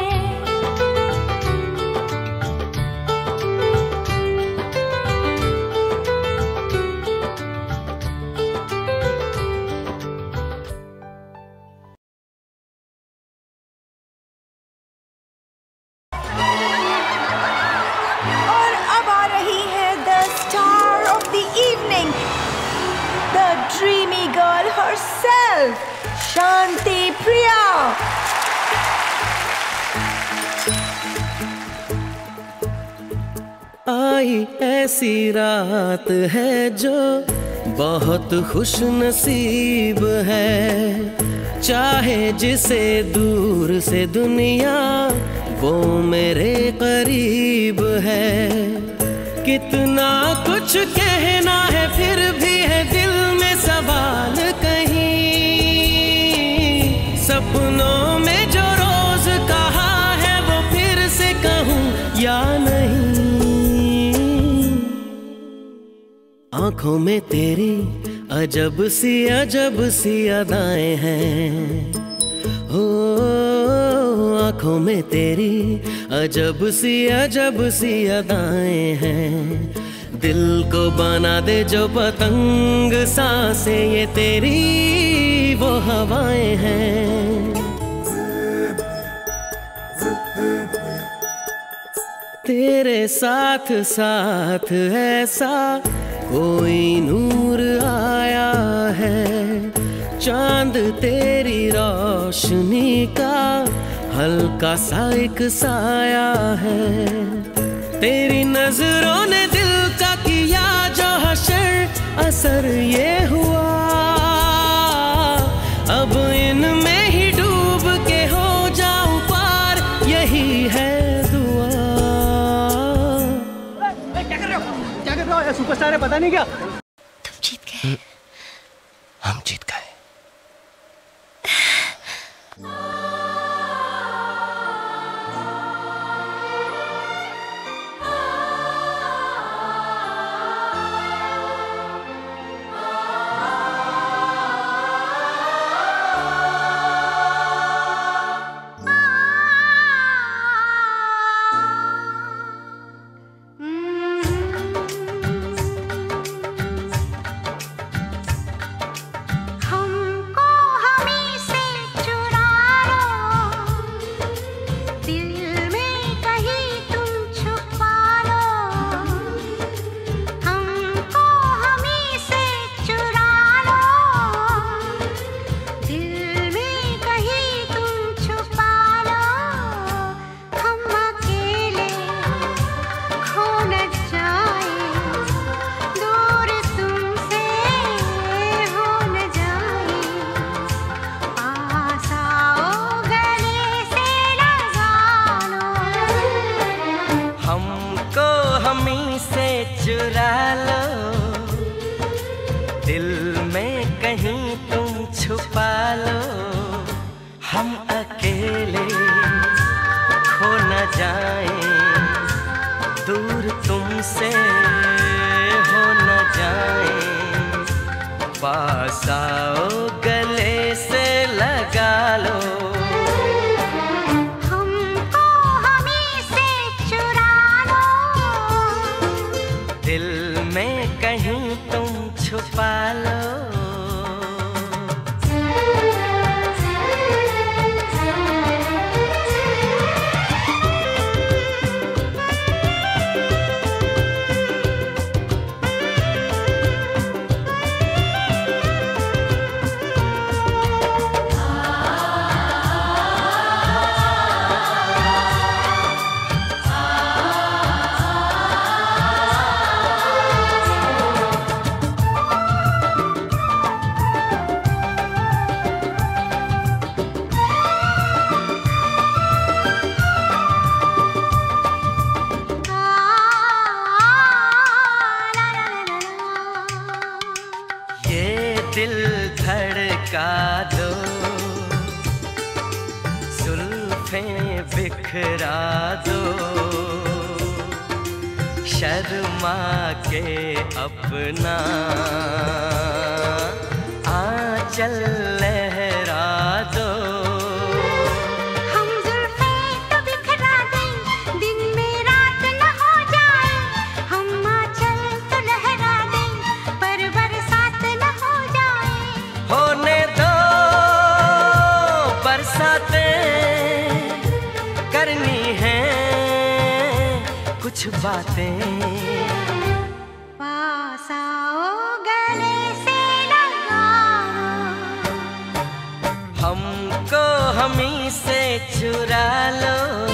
और अब आ रही है the star of the evening, the dreamy girl herself, Shanti Priya. आई ऐसी रात है जो बहुत खुश नसीब है, चाहे जिसे दूर से दुनिया वो मेरे करीब है। कितना कुछ कहना है फिर भी है दिल में सवाल कहीं, सपनों में जो रोज कहा है वो फिर से कहूँ या नहीं। आंखों में तेरी अजब सी अजब सी अदाएं हैं। हो आंखों में तेरी अजब सी अजब सी अदाएं हैं। दिल को बना दे जो पतंग सांसें ये तेरी वो हवाएं हैं। तेरे साथ साथ ऐसा कोई नूर आया है। चांद तेरी रोशनी का हल्का सा एक साया है। तेरी नजरों ने दिल का किया जो हशर असर ये हुआ। अब इनमें ही डूब के हो जाऊं पार यही है दुआ। क्या कर रहे हो क्या कर रहे हो? सुपरस्टार है पता नहीं क्या? तुम जीत गए। हम जीत गए। चुरा लो दिल में कहीं तुम छुपा लो। हम अकेले खो न जाएं दूर तुमसे हो न जाएं। पास आओ गले से लगा लो। दिल में कहीं तुम छुपा लो। दिल धड़का दो जुल्फें बिखरा दो। शर्मा के अपना आंचल लहरा दो। करनी है कुछ बातें। पास आओ गले से लगा लो। हमको हमी से चुरा लो।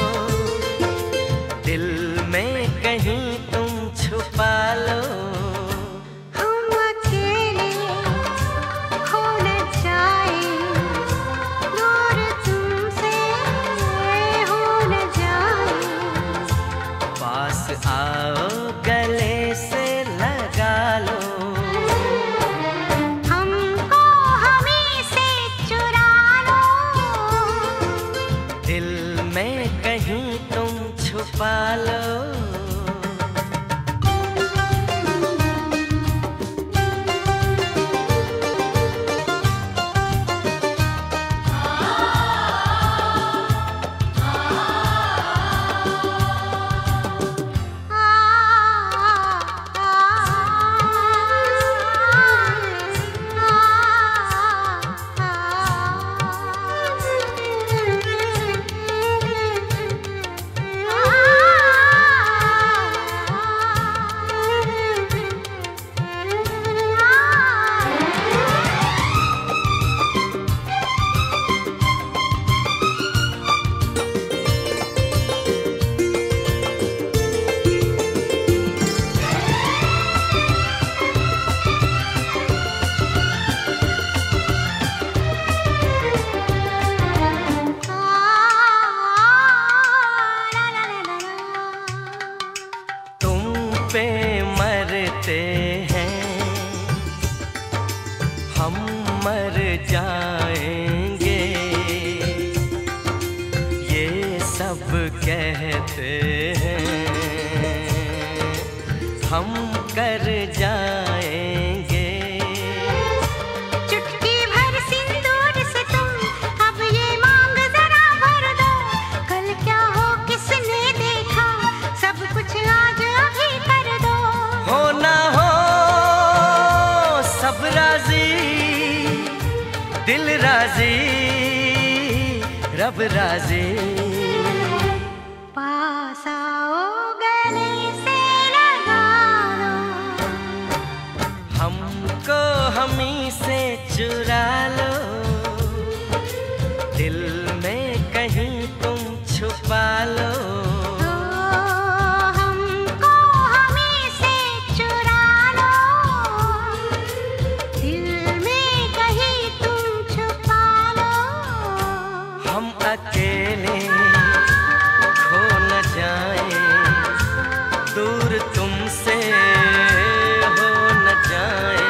दिल में कहीं तुम छुपा लो। आओ गले से लगा लो। हमको हमी से चुरा लो। दिल में कहीं तुम छुपा लो। पे मरते हैं, हम मर जाएंगे, ये सब कहते हैं, हम कर जाएंगे। चुटकी भर सिंदूर से तुम अब ये मांग जरा भर दो, कल क्या हो किसने देखा, सब कुछ आज अभी कर दो। हो ना हो सब राजी, दिल राजी, रब राजी। पास आओ गले से लगा लो, हमको हमी से चुरा लो, दिल में कहीं तुम छुपा लो। हमको हमी से चुरा लो, दिल में कहीं तुम छुपा लो। हम अकेले खो न जाए, दूर तुमसे हो न जाए।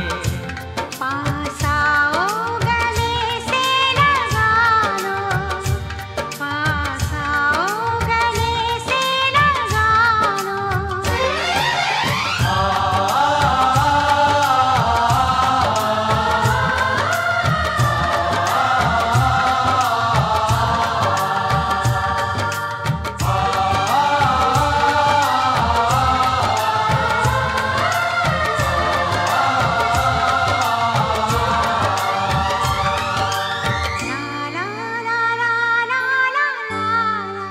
पास आओ गले से लगा लो, पास आओ गले से लगा लो। ला ला ला ला ला ला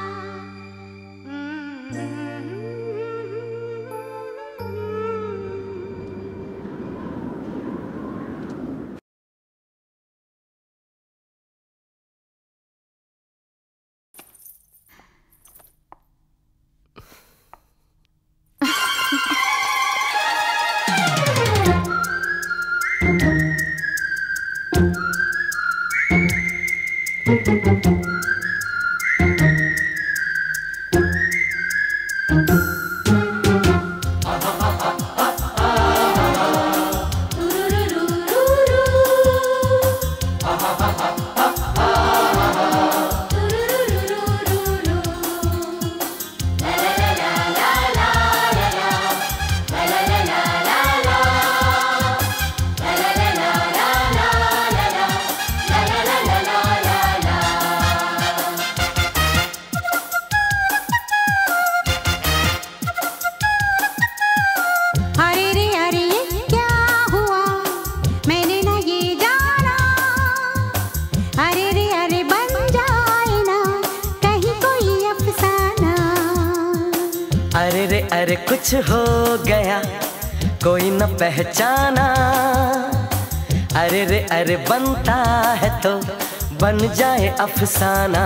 अरे रे अरे ये क्या हुआ, मैंने ना ये जाना। अरे रे अरे बन जाए ना कहीं कोई अफसाना। अरे रे अरे कुछ हो गया कोई न पहचाना। अरे रे अरे बनता है तो बन जाए अफसाना।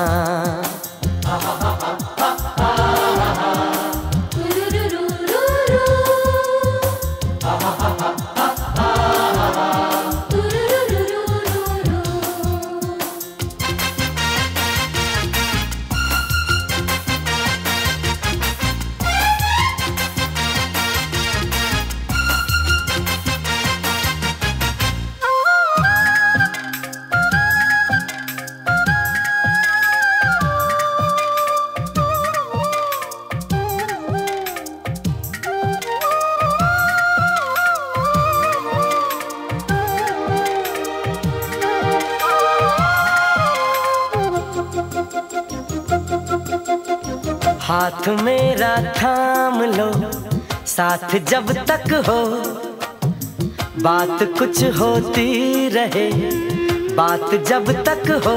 हाथ मेरा थाम लो साथ जब तक हो, बात कुछ होती रहे बात जब तक हो।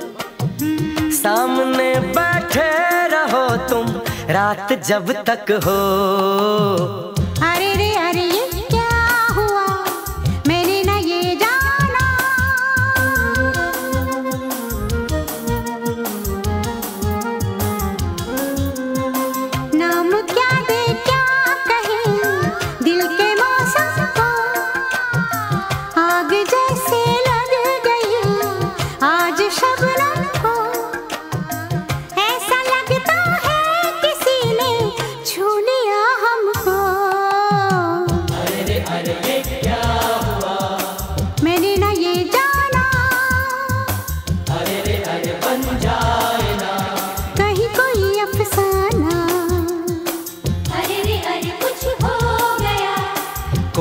सामने बैठे रहो तुम रात जब तक हो। अरे रे अरे ये क्या हुआ, मैंने ना ये जाना। नाम क्या दे क्या कहे दिल के मौसम को, आग जैसे लग गई आज शबनम को। ऐसा लगता है किसी ने छू लिया हमको।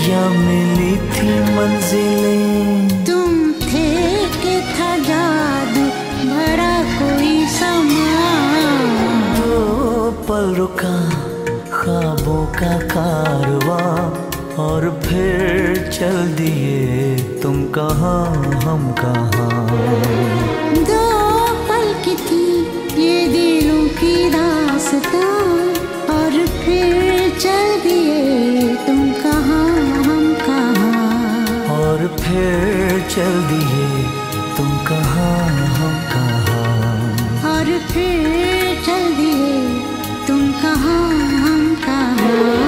या मिली थी मंजिलें? तुम थे कि था जादू भरा कोई समा, दो पल रुका ख्वाबों का कारवां और फिर चल दिए तुम कहाँ हम कहाँ। दो पल की थी ये दिलों की दास्तां और फिर चल दिए तुम कहाँ हम कहाँ। और फिर चल दिए तुम कहाँ हम कहाँ। और फिर चल दिए तुम कहाँ हम कहाँ।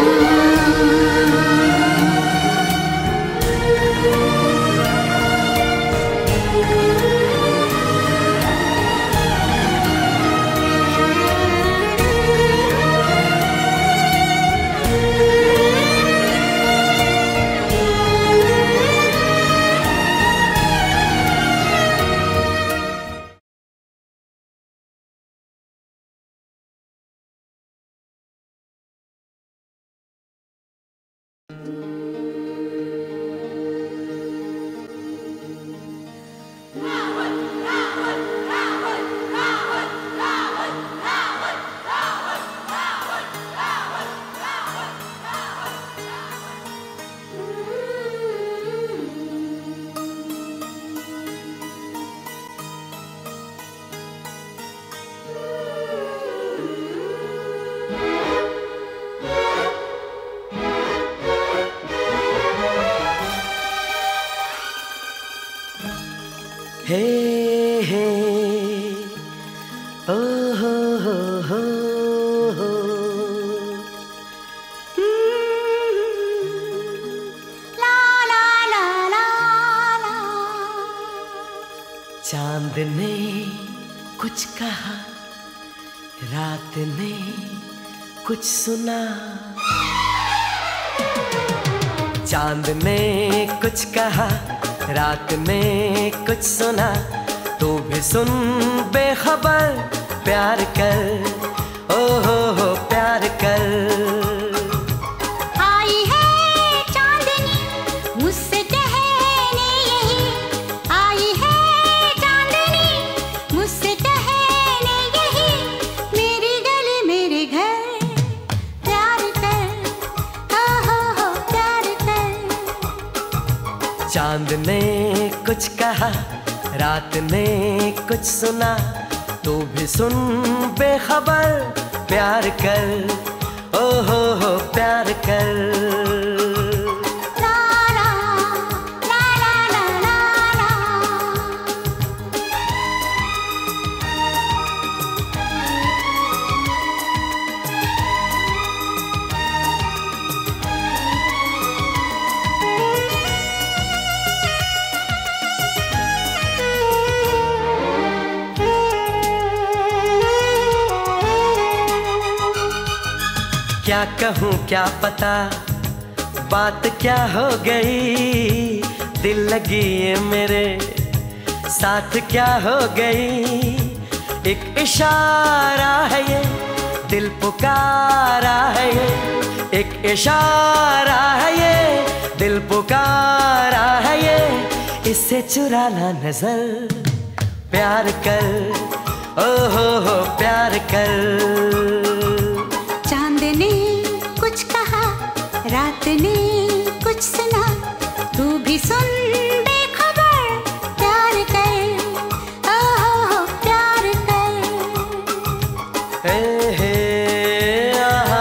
हे हे ओ हो हो हो हो। ला ला ला ला ला। चांद ने कुछ कहा, रात ने कुछ सुना। चांद ने कुछ कहा, रात ने कुछ सुना। तू भी सुन बेखबर, प्यार कर ओ हो हो प्यार कर। आई है चांदनी मुझसे कहने यही, आई है चांदनी मुझसे कहने यही। मेरी गली मेरे घर प्यार कर हो हो हो प्यार कर। चांद ने कुछ कहा, रात ने कुछ सुना। तू भी सुन बेखबर, प्यार कर ओ हो हो प्यार कर। ला ला ला ला ला ला। क्या कहूँ क्या पता बात क्या हो गई, दिल लगी ये मेरे साथ क्या हो गई। एक इशारा है ये, दिल पुकारा है ये। एक इशारा है ये, दिल पुकारा है ये। इससे चुराना नजर, प्यार कर ओ हो हो प्यार कर। चांद ने कुछ कहा, रात ने कुछ सुना। तू भी सुन बेखबर, प्यार कर ओ हो हो प्यार कर। हे हे आहा।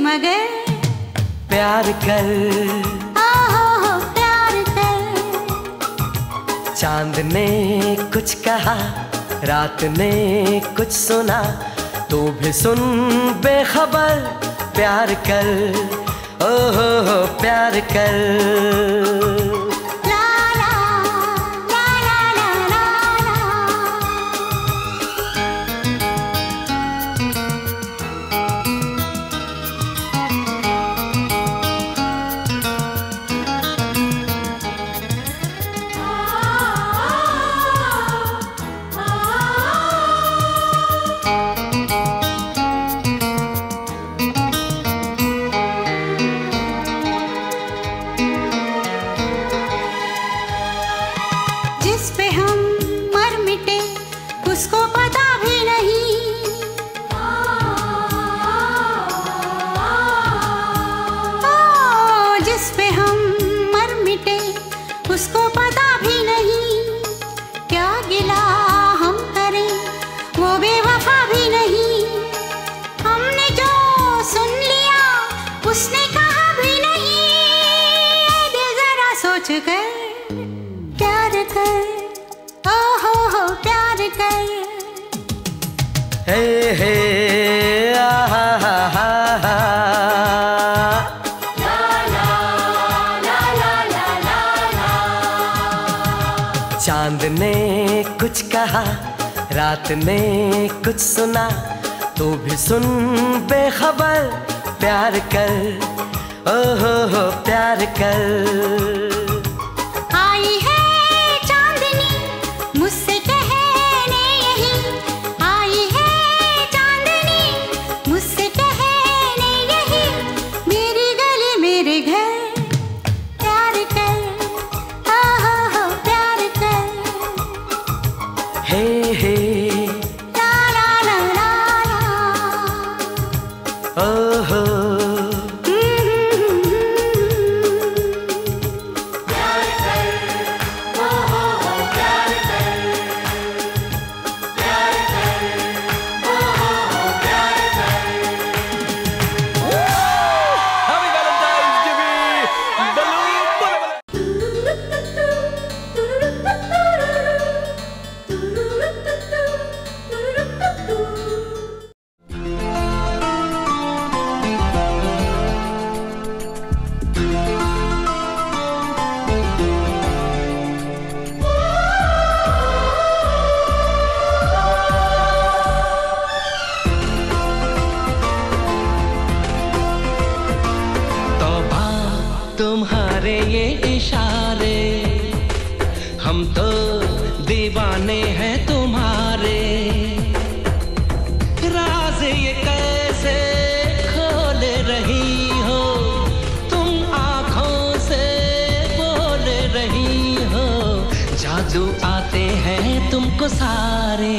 मगर प्यार कर, आहो हो प्यार कर। चांद ने कुछ कहा, रात ने कुछ सुना, तू भी सुन बेखबर, प्यार कर, ओ हो हो प्यार कर। प्यार कर, ओ हो हो प्यार कर। हे हे आहा हा हा हा, ला ला ला ला ला ला ला। चांद ने कुछ कहा, रात ने कुछ सुना, तू भी सुन बेखबर, प्यार कर, ओ हो हो प्यार कर। तुम्हारे ये इशारे, हम तो दीवाने हैं तुम्हारे। राज ये कैसे खोल रही हो, तुम आँखों से बोल रही हो, जादू आते हैं तुमको सारे।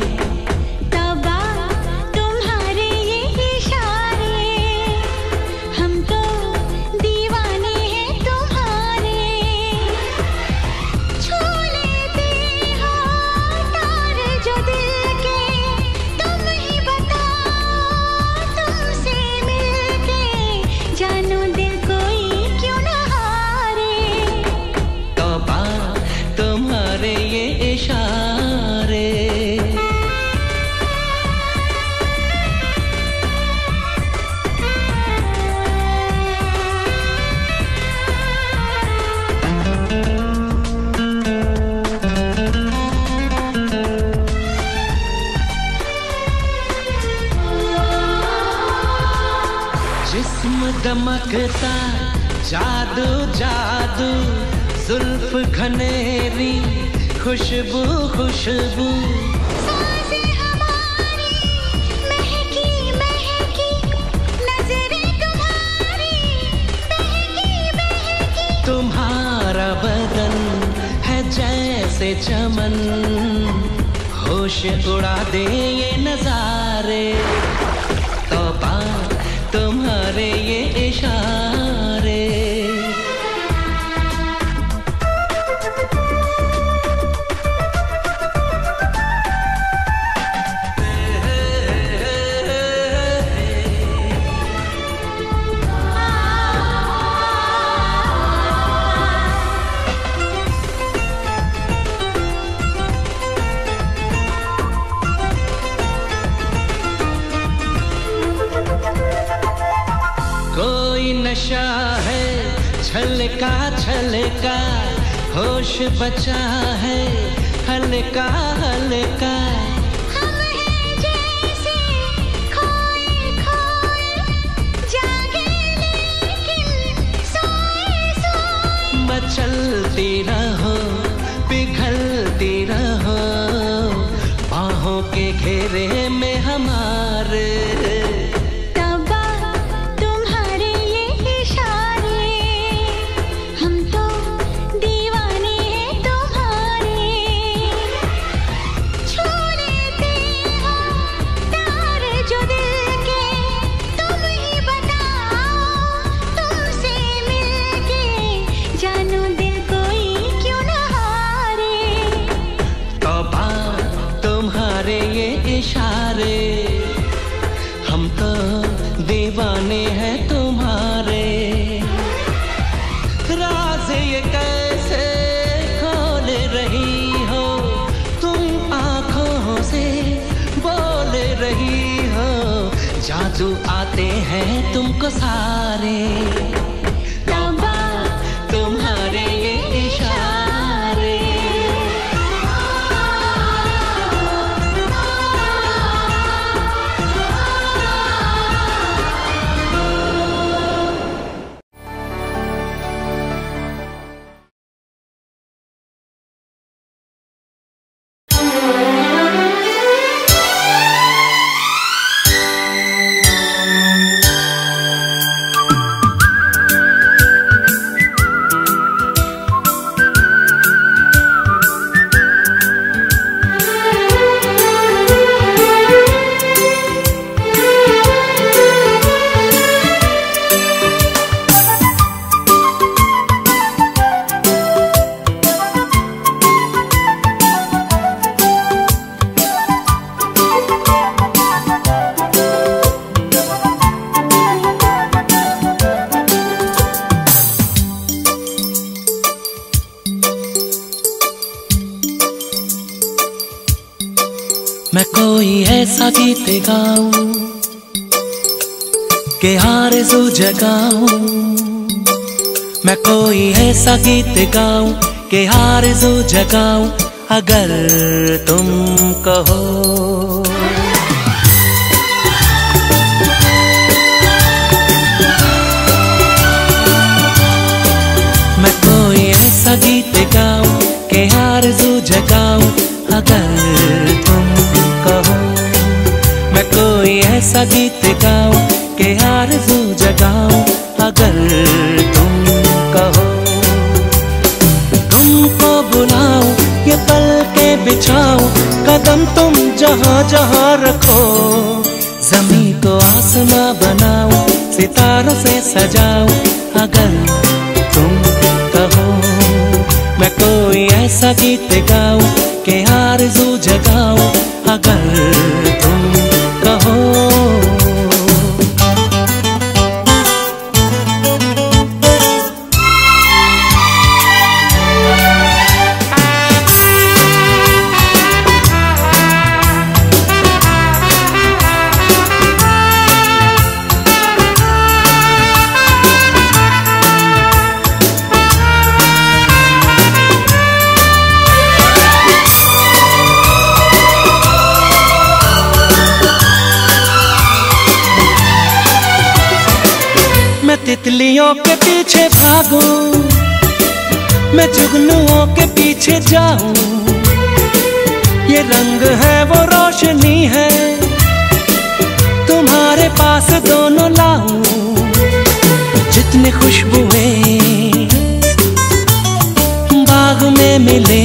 दमकता जादू जादू, जुल्फ घनेरी, खुशबू खुशबू, सांसें हमारी महकी महकी, नजरें तुम्हारी बहकी बहकी। तुम्हारा बदन है जैसे चमन, होश उड़ा दे ये नजारे। तौबा तुम्हारे ये इशारे। नशा है, छलका छलका होश बचा है, हल्का हल्का। हम हैं जैसे खोए खोए, जागे लेकिन सोए सोए। मचलती रहो पिघलती रहो, बाहों के घेरे में हमारे। इशारे हम तो दीवाने हैं तुम्हारे। राज ये कैसे खोल रही हो तुम, आंखों से बोल रही हो, जादू आते हैं तुमको सारे। तौबा तुम्हारे ये इशारे। मैं कोई ऐसा गीत गाऊं कि आरज़ू जगाऊं, मैं कोई ऐसा गीत गाऊं कि आरज़ू जगाऊं, अगर तुम कहो। मैं कोई ऐसा गीत गाऊं कि आरज़ू जगाऊं, अगर तुम कहो। मैं कोई ऐसा गीत गाऊं कि आरज़ू जगाऊं, अगर तुम कहो। तुमको बुलाऊं ये पल के बिछाऊं, कदम तुम जहां जहां रखो। ज़मीं को आसमां बनाऊं, सितारों से सजाऊं, अगर तुम कहो। मैं कोई ऐसा गीत गाऊं कि आरज़ू जगाऊं, अगर तुम कहो। तितलियों के पीछे भागूं, मैं जुगनुओं के पीछे जाऊं, ये रंग है वो रोशनी है, तुम्हारे पास दोनों लाऊं। जितनी खुशबुएं बाग में मिले,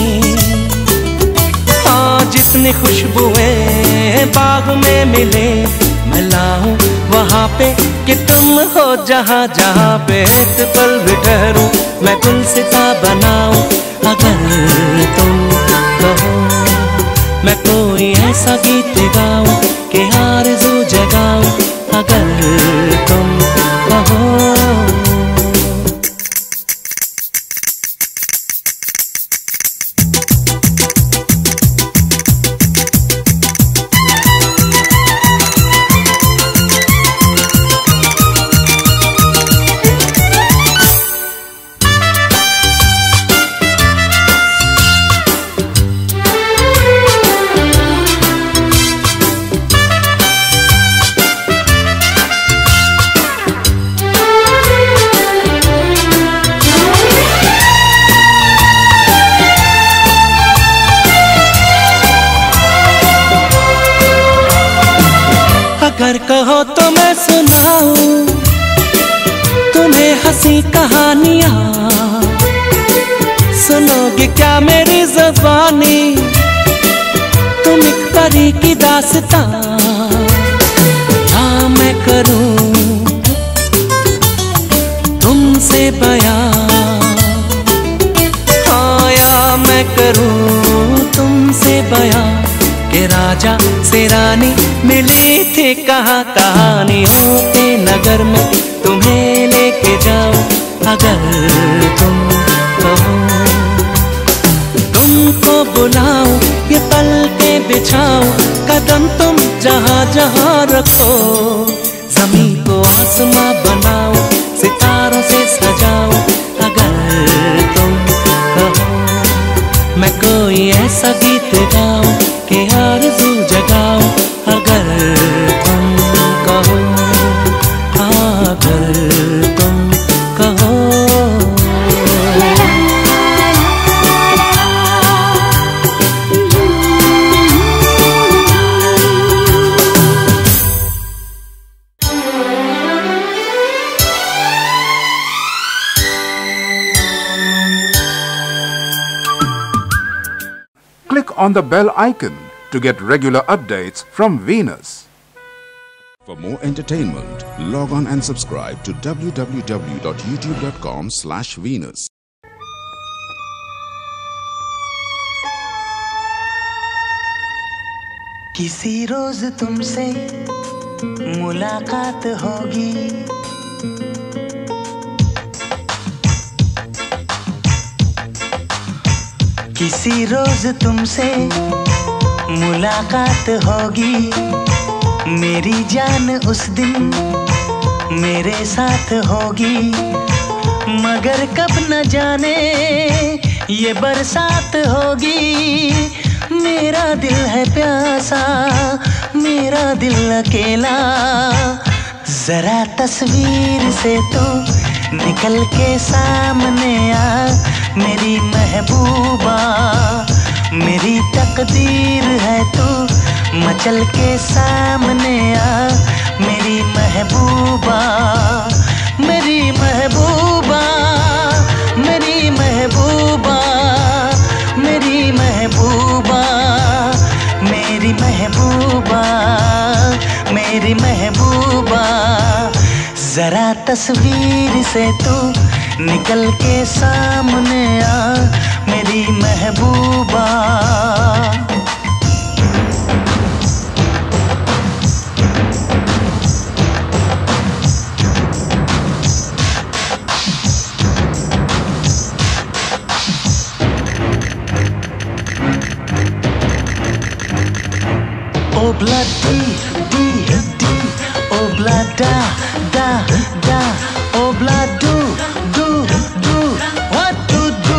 हाँ जितनी खुशबुएं बाग में मिले, मैं लाऊं वहाँ पे कि तुम हो जहाँ जहाँ पे एक पल भी ठहरूं, मैं गुलसिता बनाऊं, अगर तुम कहो। मैं कोई ऐसा गीत गाऊं कि आरज़ू जगाऊं, अगर तुम कहो। कहो तो मैं सुनाऊं तुम्हें हंसी कहानियां, सुनोगे क्या मेरी ज़बानी, तुम एक परी की दास्तां। हाँ मैं करूं तुमसे बयां, हाँ या मैं करूं तुमसे बयां कि राजा से रानी मिली थी कहाँ कहानियों के नगर में, तुम्हें लेके जाओ अगर तुम कहो, तुमको बुलाओ ये पलके बिछाओ, कदम तुम जहाँ जहाँ रखो, जमीन को आसमां बनाओ, सितारों से सजाओ अगर तुम कहो। मैं कोई ऐसा गीत गाऊं कि आरज़ू जगाओ अगर तुम कहो, अगर तुम कहो। Click on the bell icon to get regular updates from Venus. For more entertainment, log on and subscribe to w w w dot youtube dot com slash Venus. किसी रोज तुमसे मुलाकात होगी, किसी रोज तुमसे मुलाकात होगी, मेरी जान उस दिन मेरे साथ होगी, मगर कब न जाने ये बरसात होगी। मेरा दिल है प्यासा, मेरा दिल अकेला, जरा तस्वीर से तो निकल के सामने आ मेरी महबूबा, मेरी तकदीर है तू मचल के सामने आ मेरी महबूबा, मेरी महबूबा, मेरी महबूबा, मेरी महबूबा, मेरी महबूबा, मेरी महबूबा, जरा तस्वीर से तू निकल के सामने आ मेरी महबूबा। Obla di di di, obla da da da, obla do do do, what to do?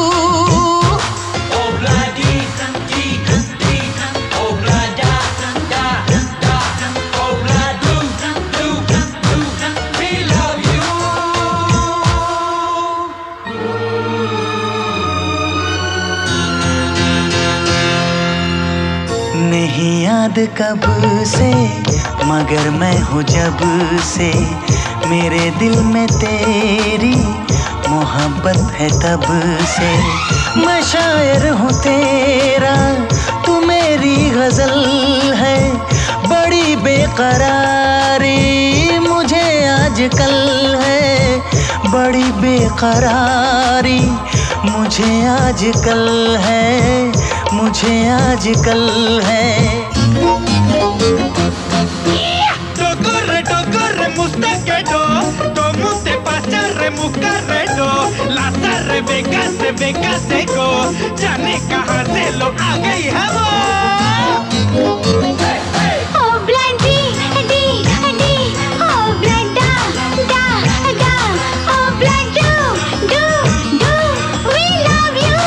Obla di di di, obla da da da, obla do do do, we love you. नहीं याद कब से मगर मैं हूँ जब से, मेरे दिल में तेरी मोहब्बत है तब से। मैं शायर हूँ तेरा, तू मेरी गजल है, बड़ी बेकरारी मुझे आजकल है, बड़ी बेकरारी मुझे आजकल है, मुझे आजकल है। Corre, corre, mustaquero, como te pasa, remucarredo, las Rebeca se beca seco, जाने कहाँ से लो आ गई है वो। Oh blondie, di di, oh blonda, da da, oh blondo, do do, we love you.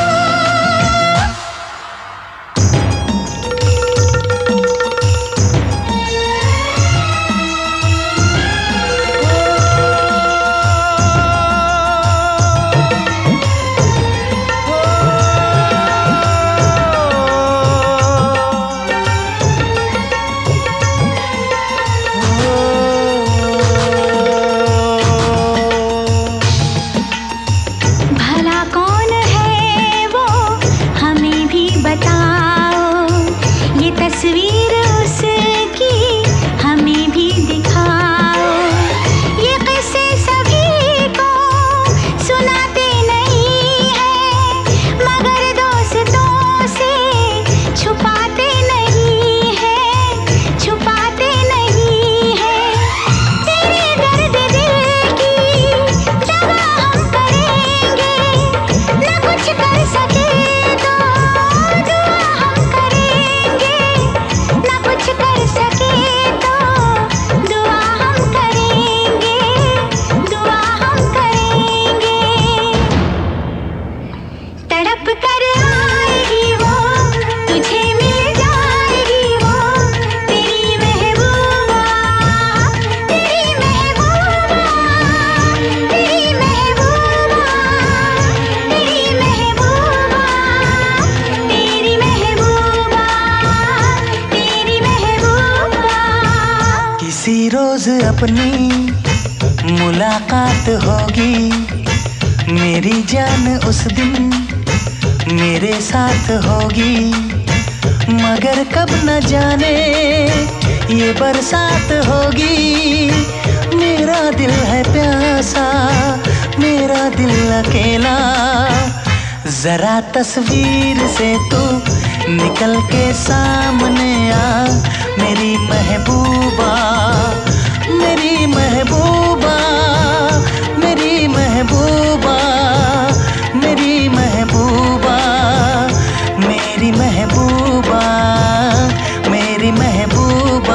अपनी मुलाकात होगी, मेरी जान उस दिन मेरे साथ होगी। मगर कब न जाने ये बरसात होगी। मेरा दिल है प्यासा, मेरा दिल अकेला। जरा तस्वीर से तू निकल के सामने आ, मेरी महबूबा, मेरी महबूबा, मेरी महबूबा, मेरी महबूबा, मेरी महबूबा, मेरी महबूबा।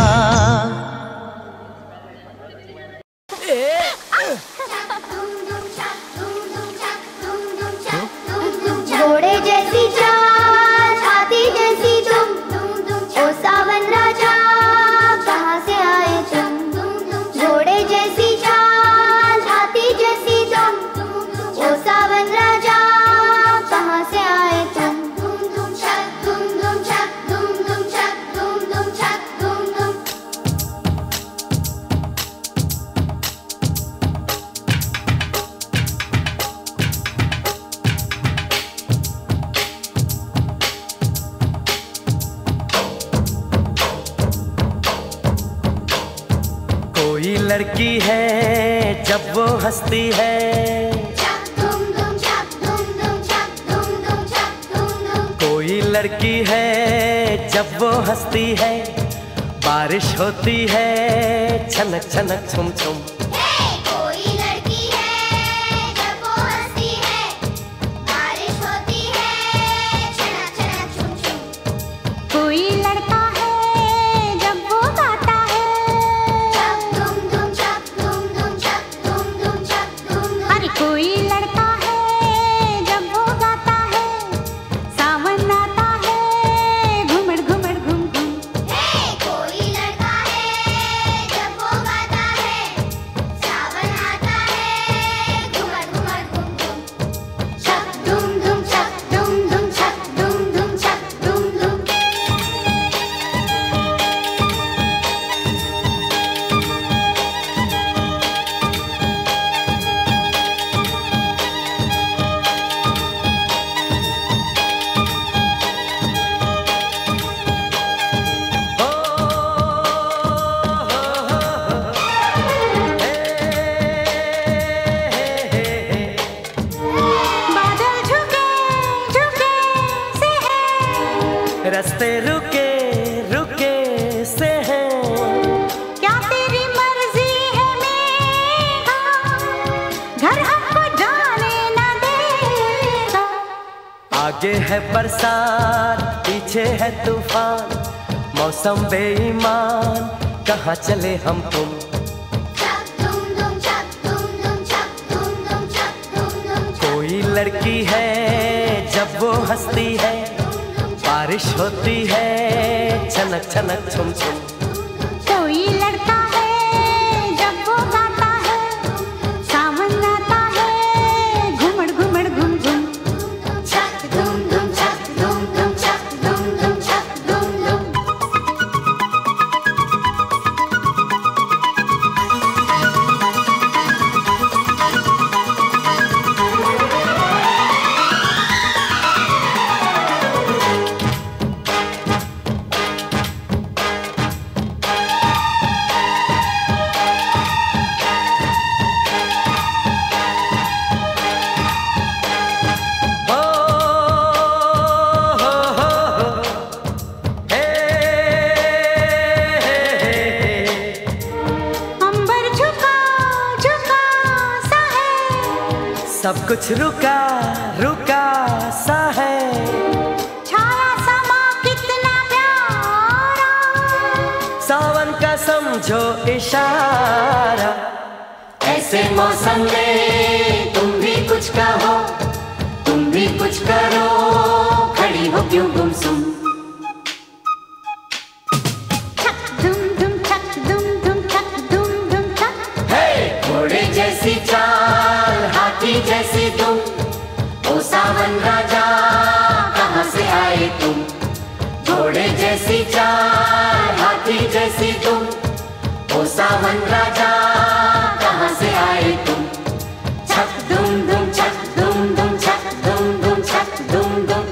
घोड़े जैसी चाल, हाथी जैसी तुम, ओ सावन राजा कहाँ से आए तुम। घोड़े जैसी चाल, हाथी जैसी तुम, ओ सावन राजा कहाँ से आए तुम। धूम धूम छक, धूम धूम छक, धूम धूम छक, धूम धूम छक, धूम धूम। कोई लड़की है जब वो हंसती है, कोई लड़की है जब वो हंसती है, बारिश होती है छनक छनक छुम छुम। कोई लड़की है जब वो हंसती है, बारिश होती है छनक छनक छुम छुम। कोई लड़का है जब वो गाता है, धूम धूम छक, धूम धूम छक, धूम धूम छक, धूम धूम। अरे कोई लड़का है जब वो गाता है, सावन आता है घुमड़ घुमड़ घुम घुम। कोई लड़का है जब वो गाता है, सावन आता है घुमड़ घुमड़ घुम घुम। छक धूम धूम छक, धूम धूम छक, धूम धूम छक, धूम धूम। बादल झुके झुके से है, रास्ते रुके रुके से हैं। क्या तेरी मर्जी है मेघा, घर हमको जाने न देगा। आगे है बरसात पीछे है तूफान, मौसम बेईमान कहाँ चले हम तुम। धूम धूम छक, धूम धूम छक, धूम धूम छक, धूम धूम। कोई लड़की है जब वो हंसती है, बारिश होती है छनक छनक छुम छुम। कोई लड़का है जब वो गाता है, सावन आता है घुमड़ घुमड़ घुम घुम। छक धूम धूम छक, धूम धूम छक, धूम धूम छक, धूम धूम। हो हो हो हो, हे हे हे। अंबर झुका झुका सा है, सब कुछ रुका रुका सा है। छाया समा कितना प्यारा, सावन का समझो इशारा। ऐसे मौसम में तुम भी कुछ कहो, तुम भी कुछ करो, खड़ी हो क्यों गुमसुम। छक धूम धूम छक, धूम धूम छक, धूम धूम छक। हे घोड़े जैसी चाल, हाथी जैसी तुम, ओ सावन राजा कहाँ से आए तुम। घोड़े जैसी चाल, हाथी जैसी तुम, ओ सावन राजा कहाँ से आए तुम, छक दुम दुम छक दुम दुम छक दुम दुम छक दुम दुम।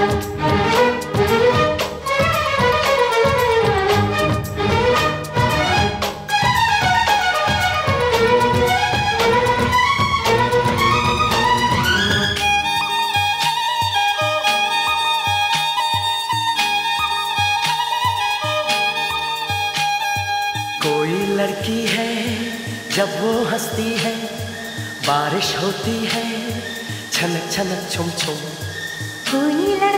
कोई लड़की है जब वो हंसती है, बारिश होती है छनक छनक छुम छुम। कोई लड़का